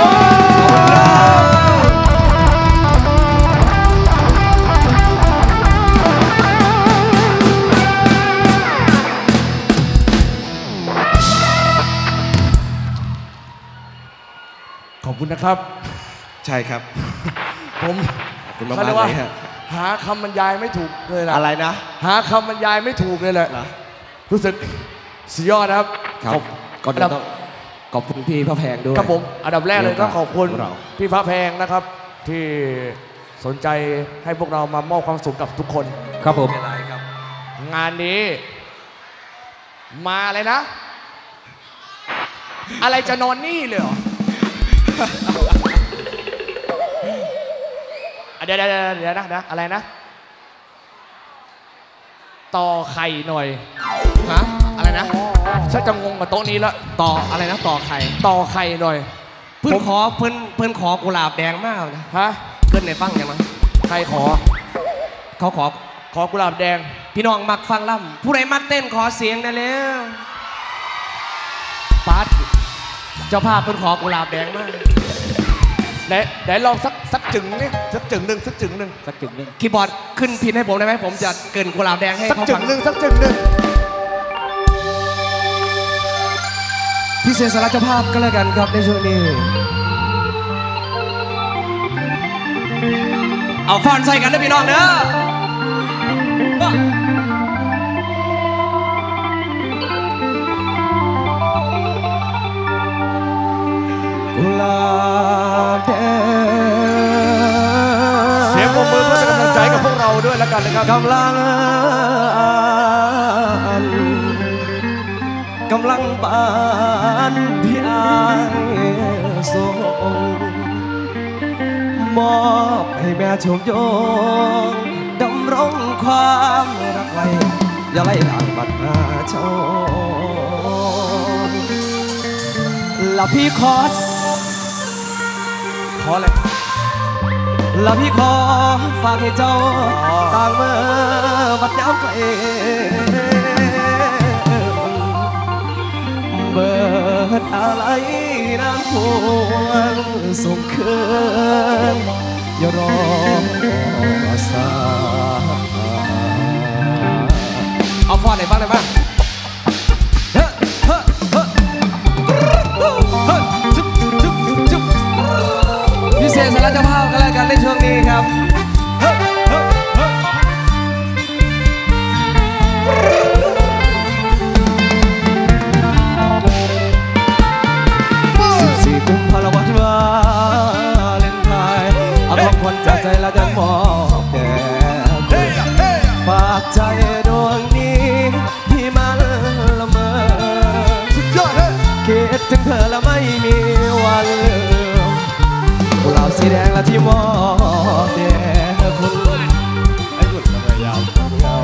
ขอบคุณนะครับใช่ครับผมขอบคุณมากเขาเรียกๆว่าเลยฮะหาคำบรรยายไม่ถูกเลยนะอะไรนะหาคำบรรยายไม่ถูกเลยแหละเหรอรู้สึกสุดยอดนะครับครับขอบก่อนอื่นต้องขอบคุณพี่พระแพงด้วยครับผมอันดับแรกเลยต้องขอบคุณพวกเราพี่พระแพงนะครับ ที่สนใจให้พวกเรามามอบความสุขกับทุกคนครับผมเป็นไรครับงงานนี้มาเลยนะอะไรจะนอนนี่เลยเหรอเดี๋ยวนะอะไรนะต่อไข่หน่อยฮะอะไรนะฉันจะงงกับโต๊ะนี้แล้วต่ออะไรนะต่อไข่หน่อยเพื่อนขอกุหลาบแดงมากนะฮะเกินในฟังยังมั้งใครเขาขอกุหลาบแดงพี่น้องมักฟังล่ำผู้ใดมักเต้นขอเสียงได้แล้วปัดเจ้าภาพเพื่อนขอกุหลาบแดงมากไหนลองสักจึงนี่สักจึงหนึ่งคีย์บอร์ดขึ้นพินให้ผมได้ไหมผมจะเกินกุหลาบแดงให้สักจึงหนึ่งพี่เสียสละเจ้าภาพก็แล้วกันครับในช่วงนี้เอาฟอนใส่กันนะพี่น้องเด้อกุหลาบแดงเสียงปรบมือเพื่อเป็นกำลังใจกับพวกเราด้วยแล้วกันนะครับกำลังปานที่อายส่งมอบให้แม่ชมยงดำรงความรักไว้อย่าไล่หลังบัดมาชมละพี่ขออะไรละพี่ขอฝากให้เจ้าต่างเมื่อบัดย้ำไกลเบิดอะไรน้ำพวงส่งคืนอย่ารอสาเอาฟอนไหนบ้างพิเศษสำหรับเจ้าภาพกันแล้วกันในช่วงนี้ครับ14 กุมภาพันธ์วันวาเลนไทน์เอาของคนจากใจและจะมอบแด่ฝากใจดวงนี้ที่มันละเมอคิดถึงเธอแล้วไม่มีวันลืมกุหลาบสีแดงและที่มอบแด่คุณไอ้คุณทำไมยาวเงา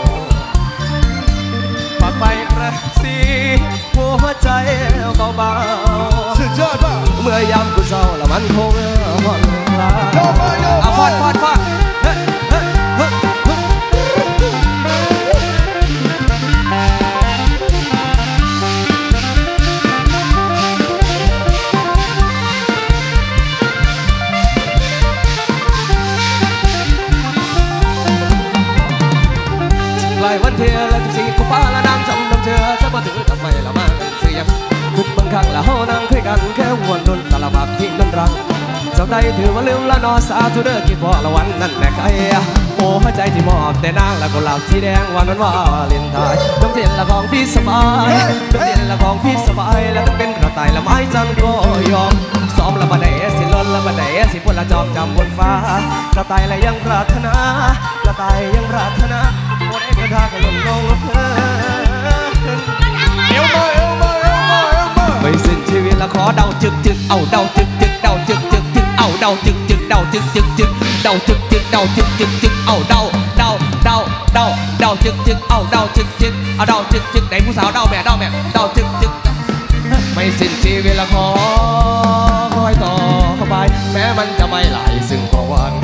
ฝากไปกระสีหัวใจเบาๆเมื่อยามกูเศร้าแล้วมันคงผ่อนคลายเอาฟอดไล่วันเทียและ14 กุมภาพันธ์และน้ำจำน้ำเชื่อจะมาถือทำไมละมากันเสียทุกบางครั้งละเฮานั่งคุยกันแค่วนดนสารพัดที่นั่นรังเจ้าใดถือว่าลืมละนอสาธุเด้อคิดพอละวันนั้นแม่ใครโอ้หัวใจที่มอบแต่นางละกุหลาบสีแดงวันนั้นว่าเล่นทายน้ำเย็นละของพี่สบายน้ำเย็นละของพี่สบายแล้วต้องเป็นกระต่ายละไม้จันก็ยอมซ้อมละบันไดสิล้นละบันไดสิพลละจอมจำบนฟ้ากระต่ายละยังปรารถนากระต่ายยังปรารถนาโอ้ได้กระทากระลงเพลินไม่สิ้นชีวิตละขอเดาจึกเอาเดาจึกเอาเดาจึกเดาจึกเดาจึกเดาจึกเอาเดาจึกเอาเดาจึกเอาเดาจึกไหนผู้สาวเดาแม่เดาจึกไม่สิ้นชีวิตละขอคอยต่อเข้าไปแม้มันจะไม่ไหลซึ่งก็วัน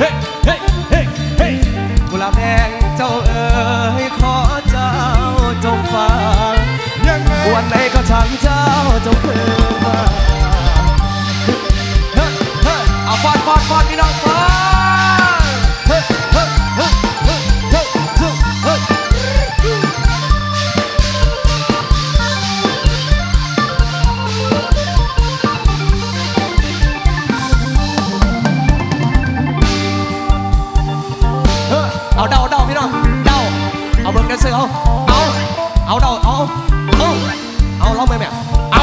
กุหลาบแดงเจ้าเอ๋ยขอเจ้าจงฟังวันไหนก็ฉันเจ้าจงเพิ่มมาเอาฟอนพี่น้องฟอนเอาเดาพี่น้องเดาเอาเบิร์กแดนเซอร์เอาเดาเอาร้องไหมแม่เอา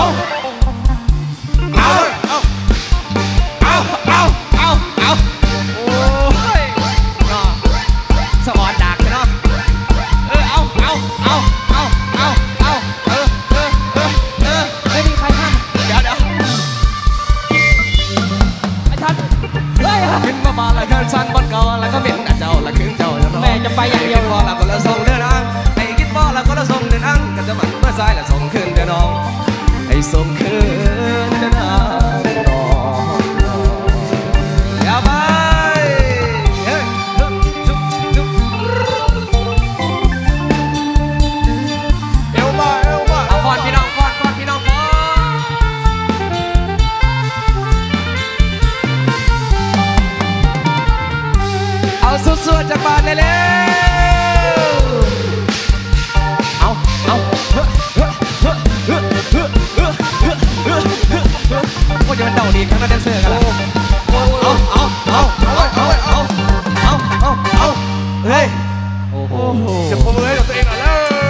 โอ้ยสะออนดักเนาะเอาสายและส่งคืนเด้อน้องให้ส่งคืนเด้อน้องอย่าไปเฮ้ยจุ๊บจุ๊บเอวมาเอวมาเอาฟอนพี่น้องฟอนพี่น้องฟอนเอาสุดๆจากบ้านเลยเร็วเอาโอ้ยจะมันเดาดีทั้งนั้นแดนเซอร์กันละเอาเฮ้ยโอ้โหเจ็บปวดเลยกับตัวเองหน่อยแล้ว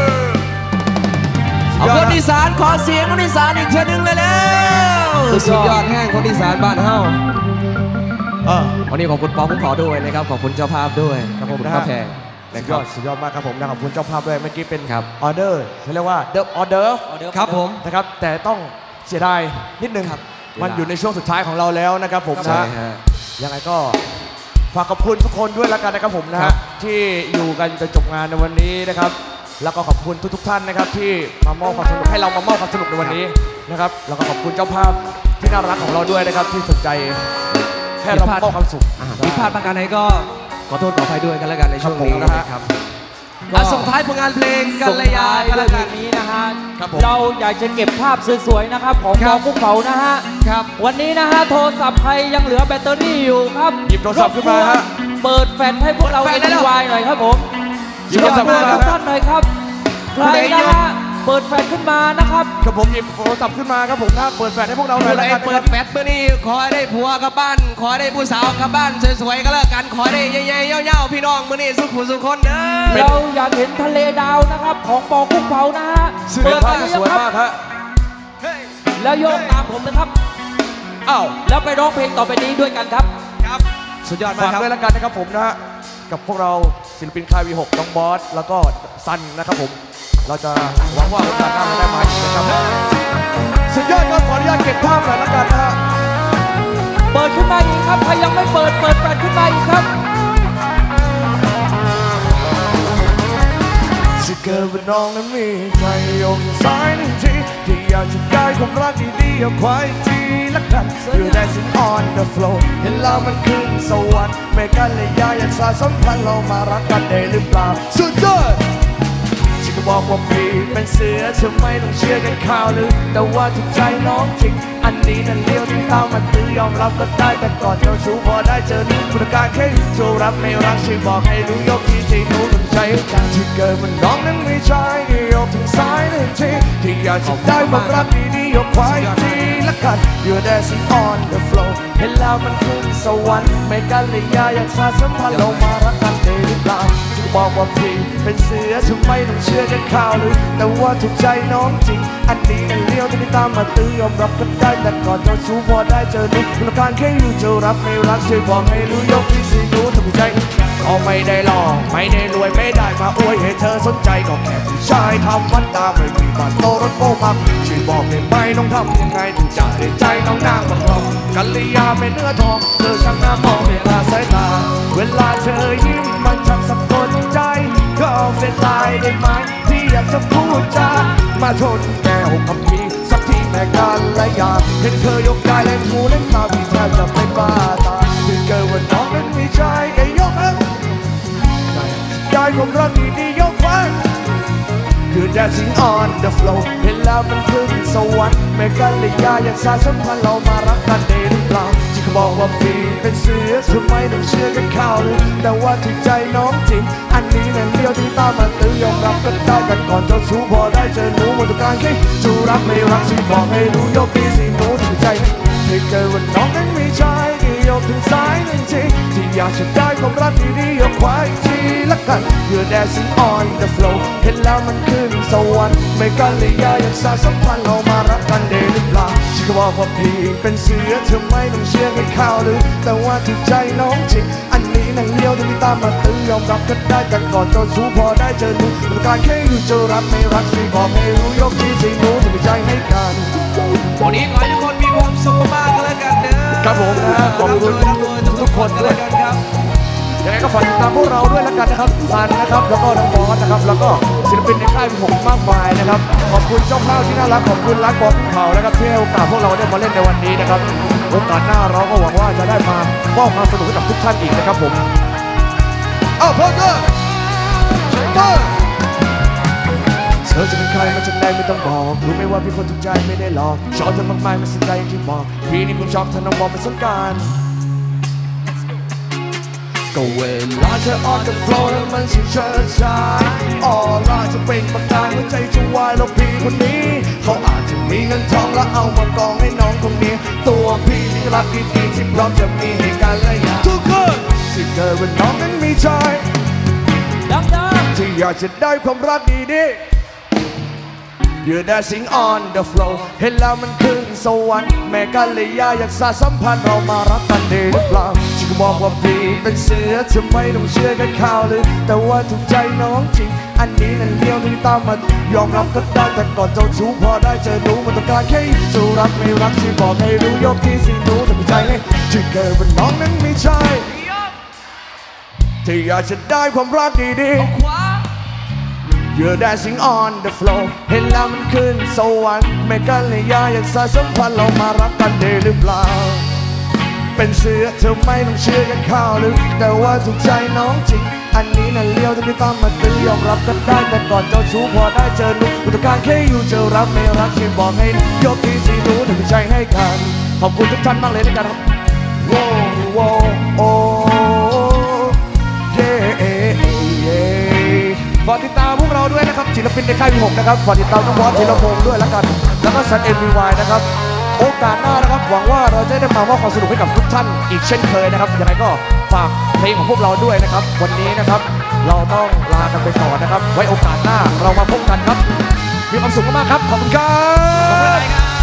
เอาคนอีสานขอเสียงคนอีสานอีกเทื่อนึงเลยแล้วสุดยอดแห้งคนอีสานบ้านเฮาวันนี้ขอบคุณป๊อปผมขอด้วยนะครับขอบคุณเจ้าภาพด้วยครับผมข้าแพงสุดยอดมากครับผมนะขอบคุณเจ้าภาพด้วยเมื่อกี้เป็นครับออเดอร์เขาเรียกว่าเดอะออเดอร์ครับผมนะครับแต่ต้องเสียดายนิดนึงครับมันอยู่ในช่วงสุดท้ายของเราแล้วนะครับผมใช่นะฮะยังไงก็ฝากขอบคุณทุกคนด้วยแล้วกันนะครับผมนะครัฮะบที่อยู่กันจนจบงานในวันนี้นะครับแล้วก็ขอบคุณทุกท่านนะครับที่มามอบความสนุกให้เรามามอบความสนุกในวันนี้นะครับแล้วก็ขอบคุณเจ้าภาพที่น่ารักของเราด้วยนะครับที่สนใจให้เรามอบความสุขผิดพลาดประการใดก็ขอโทษขออภัยด้วยกันแล้วกันในช่วงนี้ครับผมนะฮะนะครับส่งท้ายผลงานเพลงกัลยากันแล้แล้ว วกักัน นนี้นะฮะครับผมเราอยากจะเก็บภาพสวยๆนะครับของครับภูเขานะฮะครับวันนี้นะฮะโทรศัพท์ใครยังเหลือแบตเตอรี่อยู่ครับหยิบโทรศัพท์ขึ้นมาฮะเปิดแฟลชให้พวกเราแฟลชได้แล้ว NY หน่อยครับผมหยิบโทรศัพท์ขึ้นมาทุกท่านหน่อยครับใครนะฮะเปิดแฟลชขึ้นมานะครับครับผมหยิบโทรศัพท์ขึ้นมาครับผมนะเปิดแฟลชให้พวกเราหน่ผู้อยใดแล้วกันเปินะดครับแฟลชเมื่อนี้ขอให้ได้ผัวกลับบ้าน ขอให้ได้ผู้สาวกลับบ้านสวยๆก็แล้วกันขอให้ได้ใหญ่ๆยาวๆพี่น้องเมื่อนี้สุขุสุขคนเด้อเราอยากเห็นทะเลดาวนะครับของปอกุ้งเผานะฮะสวยมากสวยมากฮะแล้วโยกตามผมนะครับอ้าวแล้วไปร้องเพลงต่อไปนี้ด้วยกันครับครับสุดยอดมากฝากครับด้วยแล้วกันนะครับผมนะฮะกับพวกเราศิลปินค่าย V6 น้องบอสแล้วก็ซันนะครับผมเราจะหวังว่าโอกาสหน้าจะได้มาอีกนะครับสุดยอดครับขออนุญาตเก็บภาพหน่อยแล้วกันนะฮะเปิดขึ้นมาอีกครับใครยังไม่เปิดแฟลชขึ้นมาอีกครับจะเกิดว่าน้องนั้นมีใครยกสายหนึ่งทีที่อยากจะได้ความรักดีๆเอาควายทีละกันอยู่ได้สิ่ง on the floor เห็นแล้วมันขึ้นสวรรค์ไม่กันเลยอยากสานสัมพันธ์เรามารักกันได้หรือเปล่าสุดยอดฉันก็บอกว่าพี่เป็นเสือเธอไม่ต้องเชื่อกันข่าวลือแต่ว่าถูกใจน้องจริงอันนี้นั่นเลี้ยวที่ตามมาตื้อยอมรับก็ได้แต่ก่อนเจ้าชู้พอได้เจอหนูคุณการแค่อยู่โจรับไม่รักช่วยบอกให้รู้ยกที่ที่หนูต้องใจการที่เกิดมันน้องนั้นไม่ใช่ยกถึงซ้ายหนึ่งทีที่อยากจะได้ความรักดีๆยกควายทีละกัน You're dancing on the floor เห็นแล้วมันขึ้นสวรรค์ไม่กันเลยอยากสานสัมพันธ์เรามารักกันได้หรือเปล่าฉันบอกว่าพี่เป็นเสือทำไมต้องเชื่อกันข่าวลือแต่ว่าถูกใจน้องจริงอันนี้นั่นเลี้ยวที่ตามมาตื้อยอมรับก็ได้แต่ก่อนเจ้าชู้พอได้เจอหนูต้องการแค่อยู่จะรับไม่รักช่วยบอกให้รู้ยกที่สี่หนูทำใจก็ไม่ได้หล่อไม่ได้รวยไม่ได้มาอวยให้เธอสนใจก็แค่ผู้ชายทำวันตาไม่มีบ้านโตรถโป้มาช่วยบอกได้ไหมน้องทำยังไงถึงจะได้ใจน้องนางบังเรากัลยาเป็นเนื้อทองเธอช่างน่ามองเวลาสายตาเวลาเธอยิ้มมันช่างสะกดใจก็เอาเส้นลายได้ไหมที่อยากจะพูดจามาชนแก้วกับพี่สักทีแม่กันและอยากเห็นเธอยกได้เล่นหูเล่นตาพี่แทบจะเป็นบ้าตายถึงเกิดว่าน้องนั้นมีใจแค่ยกให้ได้ความรักดีๆยกไว้คือ dancing on the floor เห็นแล้วมันขึ้นสวรรค์แม่กันเลยอยากสานสัมพันธ์เรามารักกันได้หรือเปล่าที่เขาบอกว่าพี่เป็นเสือทำไมต้องเชื่อกันข่าวลือแต่ว่าถูกใจน้องจริงอันนี้นั่นเลี้ยวที่ตามมาตื้อยอมรับกันได้กันก่อนเจ้าชู้พอได้เจอหนูหมดทุกการแค่จูรักไม่รักช่วยบอกให้รู้ยกที่สี่หนูถูกใจให้เกิดว่าน้องนั้นมีใจยกถึงซ้ายหนึ่งทีที่อยากจะได้ความรักดีๆยกควายทีละกัน You're dancing on the floor เห็นแล้วมันขึ้นสวรรค์ไม่กันเลยอยากสานสัมพันธ์เรามารักกันได้หรือเปล่าฉันก็บอกว่าพี่เป็นเสือเธอไม่ต้องเชื่อกันข่าวลือแต่ว่าถูกใจน้องจริงอันนี้นั่งเลี้ยวที่ตามมาตื้อยอมรับก็ได้แต่ก่อนเจ้าชู้พอได้เจอหนูต้องการแค่อยู่จะรับไม่รักช่วยบอกให้รู้ยกที่สี่หนูจะมีใจให้กันวันนี้ขอให้ทุกคนมีความสุขมากกันแล้วกันเด้อครับผมนะขอบคุณทุกคนด้วยกันครับยังไงก็ฝากติดตามพวกเราด้วยแล้วกันนะครับซันนะครับแล้วก็น้องบอสนะครับแล้วก็ศิลปินในค่ายผมมากมายนะครับขอบคุณเจ้าภาพที่น่ารักขอบคุณรักบอสเขานะครับที่ให้โอกาสพวกเราได้มาเล่นในวันนี้นะครับโอกาสหน้าเราก็หวังว่าจะได้มามอบความสนุกให้กับทุกท่านอีกนะครับผมเอาเพิ่มด้วยเธอจะเป็นใครมาจากไหนไม่ต้องบอกรู้ไหมว่าพี่คนถูกใจไม่ได้หลอกชอบเธอมากมายไม่สนใจอย่างที่บอกพี่นี่คุณชอบเธอน้องบอกไม่สนการก็เวลาเธอ on the floor แล้วมันชิงเชิดชายออร่าจะเป็นประกายหัวใจจะวายแล้วพี่คนนี้เขาอาจจะมีเงินทองแล้วเอามากองให้น้องคนนี้ตัวพี่นี่รักดีๆที่พร้อมจะมีให้กันและอยากทุกคนที่เธอเป็นน้องนั้นมีใจดังที่อยากจะได้ความรักดีๆYou're dancing on the floor เห็นแล้วมันขึ้นสวรรค์แม่กันเลยอยากสานสัมพันธ์เรามารักกันดีหรือเปล่าฉันก็บอกว่าพี่เป็นเสือทำไมต้องเชื่อกันข่าวลือแต่ว่าถูกใจน้องจริงอันนี้นั่นเลี้ยวถึงตามมายอมรับก็ได้แต่ก่อนเจ้าชู้พอได้เจอหนูมันต้องการแค่จะรักไม่รักช่วยบอกให้รู้ยกที่สิหนูทำใจให้ที่เกิดเป็นน้องนั้นไม่ใช่ที่อยากจะได้ความรักดีๆYou're dancing on the floor เห็นแล้วมันขึ้นสวรรค์แม่กันเลยอยากสานสัมพันธ์เรามารักกันได้หรือเปล่าเป็นเสือเธอไม่ต้องเชื่อกันข่าวลือแต่ว่าถูกใจน้องจริงอันนี้นั่นเลี้ยวที่ไม่ต้องมาตื้อยอมรับกันได้แต่ก่อนเจ้าชู้พอได้เจอหนูต้องการแค่อยู่จะรักไม่รักช่วยบอกให้ยกที่สิหนูทำใจให้กันขอบคุณทุกท่านมากเลยในการครับโว้โว้โอ้เย่ฝากติดตามพวกเราด้วยนะครับศิลปินในค่ายมีผมนะครับฝากติดตามน้องบอสธีรพงศ์ด้วยแล้วกันแล้วก็ซัน NVY นะครับโอกาสหน้านะครับหวังว่าเราจะได้มามอบความสนุกให้กับทุกท่านอีกเช่นเคยนะครับยังไงก็ฝากเพลงของพวกเราด้วยนะครับวันนี้นะครับเราต้องลากันไปก่อนนะครับไว้โอกาสหน้าเรามาพบกันครับมีความสุขมากๆครับขอบคุณครับ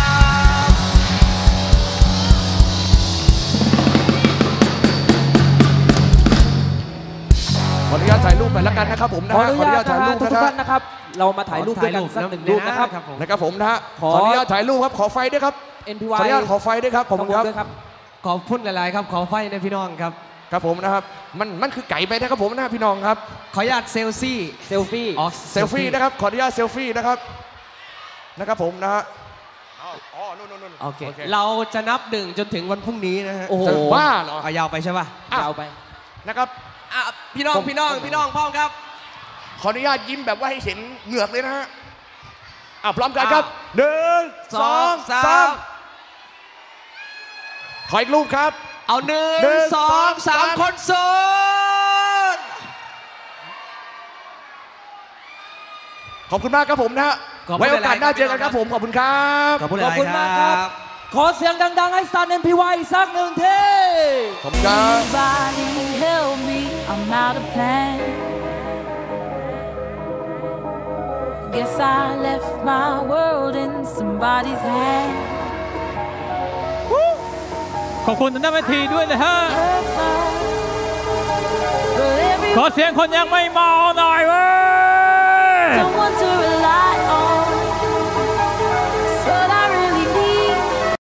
ขออนุญาตถ่ายรูปไปแล้วกันนะครับผมนะฮะขออนุญาตถ่ายรูปทุกท่านนะครับเรามาถ่ายรูปด้วยกันสักหนึ่งรูปนะครับนะครับผมนะฮะขออนุญาตถ่ายรูปครับขอไฟด้วยครับ NPY ขออนุญาตขอไฟด้วยครับขอบคุณครับขอบคุณหลายๆครับขอไฟในพี่น้องครับครับผมนะครับมันคือไก่ไปนะครับผมนะพี่น้องครับขออนุญาตเซลฟี่นะครับขออนุญาตเซลฟี่นะครับผมนะฮะนู่นโอเคเราจะนับ1จนถึงวันพรุ่งนี้นะฮะโอ้โหบ้าเหรอยาวไปใช่ป่ะยาวไปนะครับพี่น้องพร้อมครับขออนุญาตยิ้มแบบว่าให้เห็นเหงือกเลยนะฮะพร้อมกันครับ1 2 3ขออีกรูปครับเอา1 2 3คนโสดขอบคุณมากครับผมนะฮะไว้โอกาสหน้าเจอกันครับผมขอบคุณครับขอบคุณมากครับขอเสียงดังๆให้ซัน NPY อีกสักหนึ่งเท่ขอบคุณครับ Help me, I'm out of plan. Guess I left my world in somebody's hand. ขอบคุณท่านเวทีด้วยนะฮะขอเสียงคนยังไม่เมาหน่อยเว้ย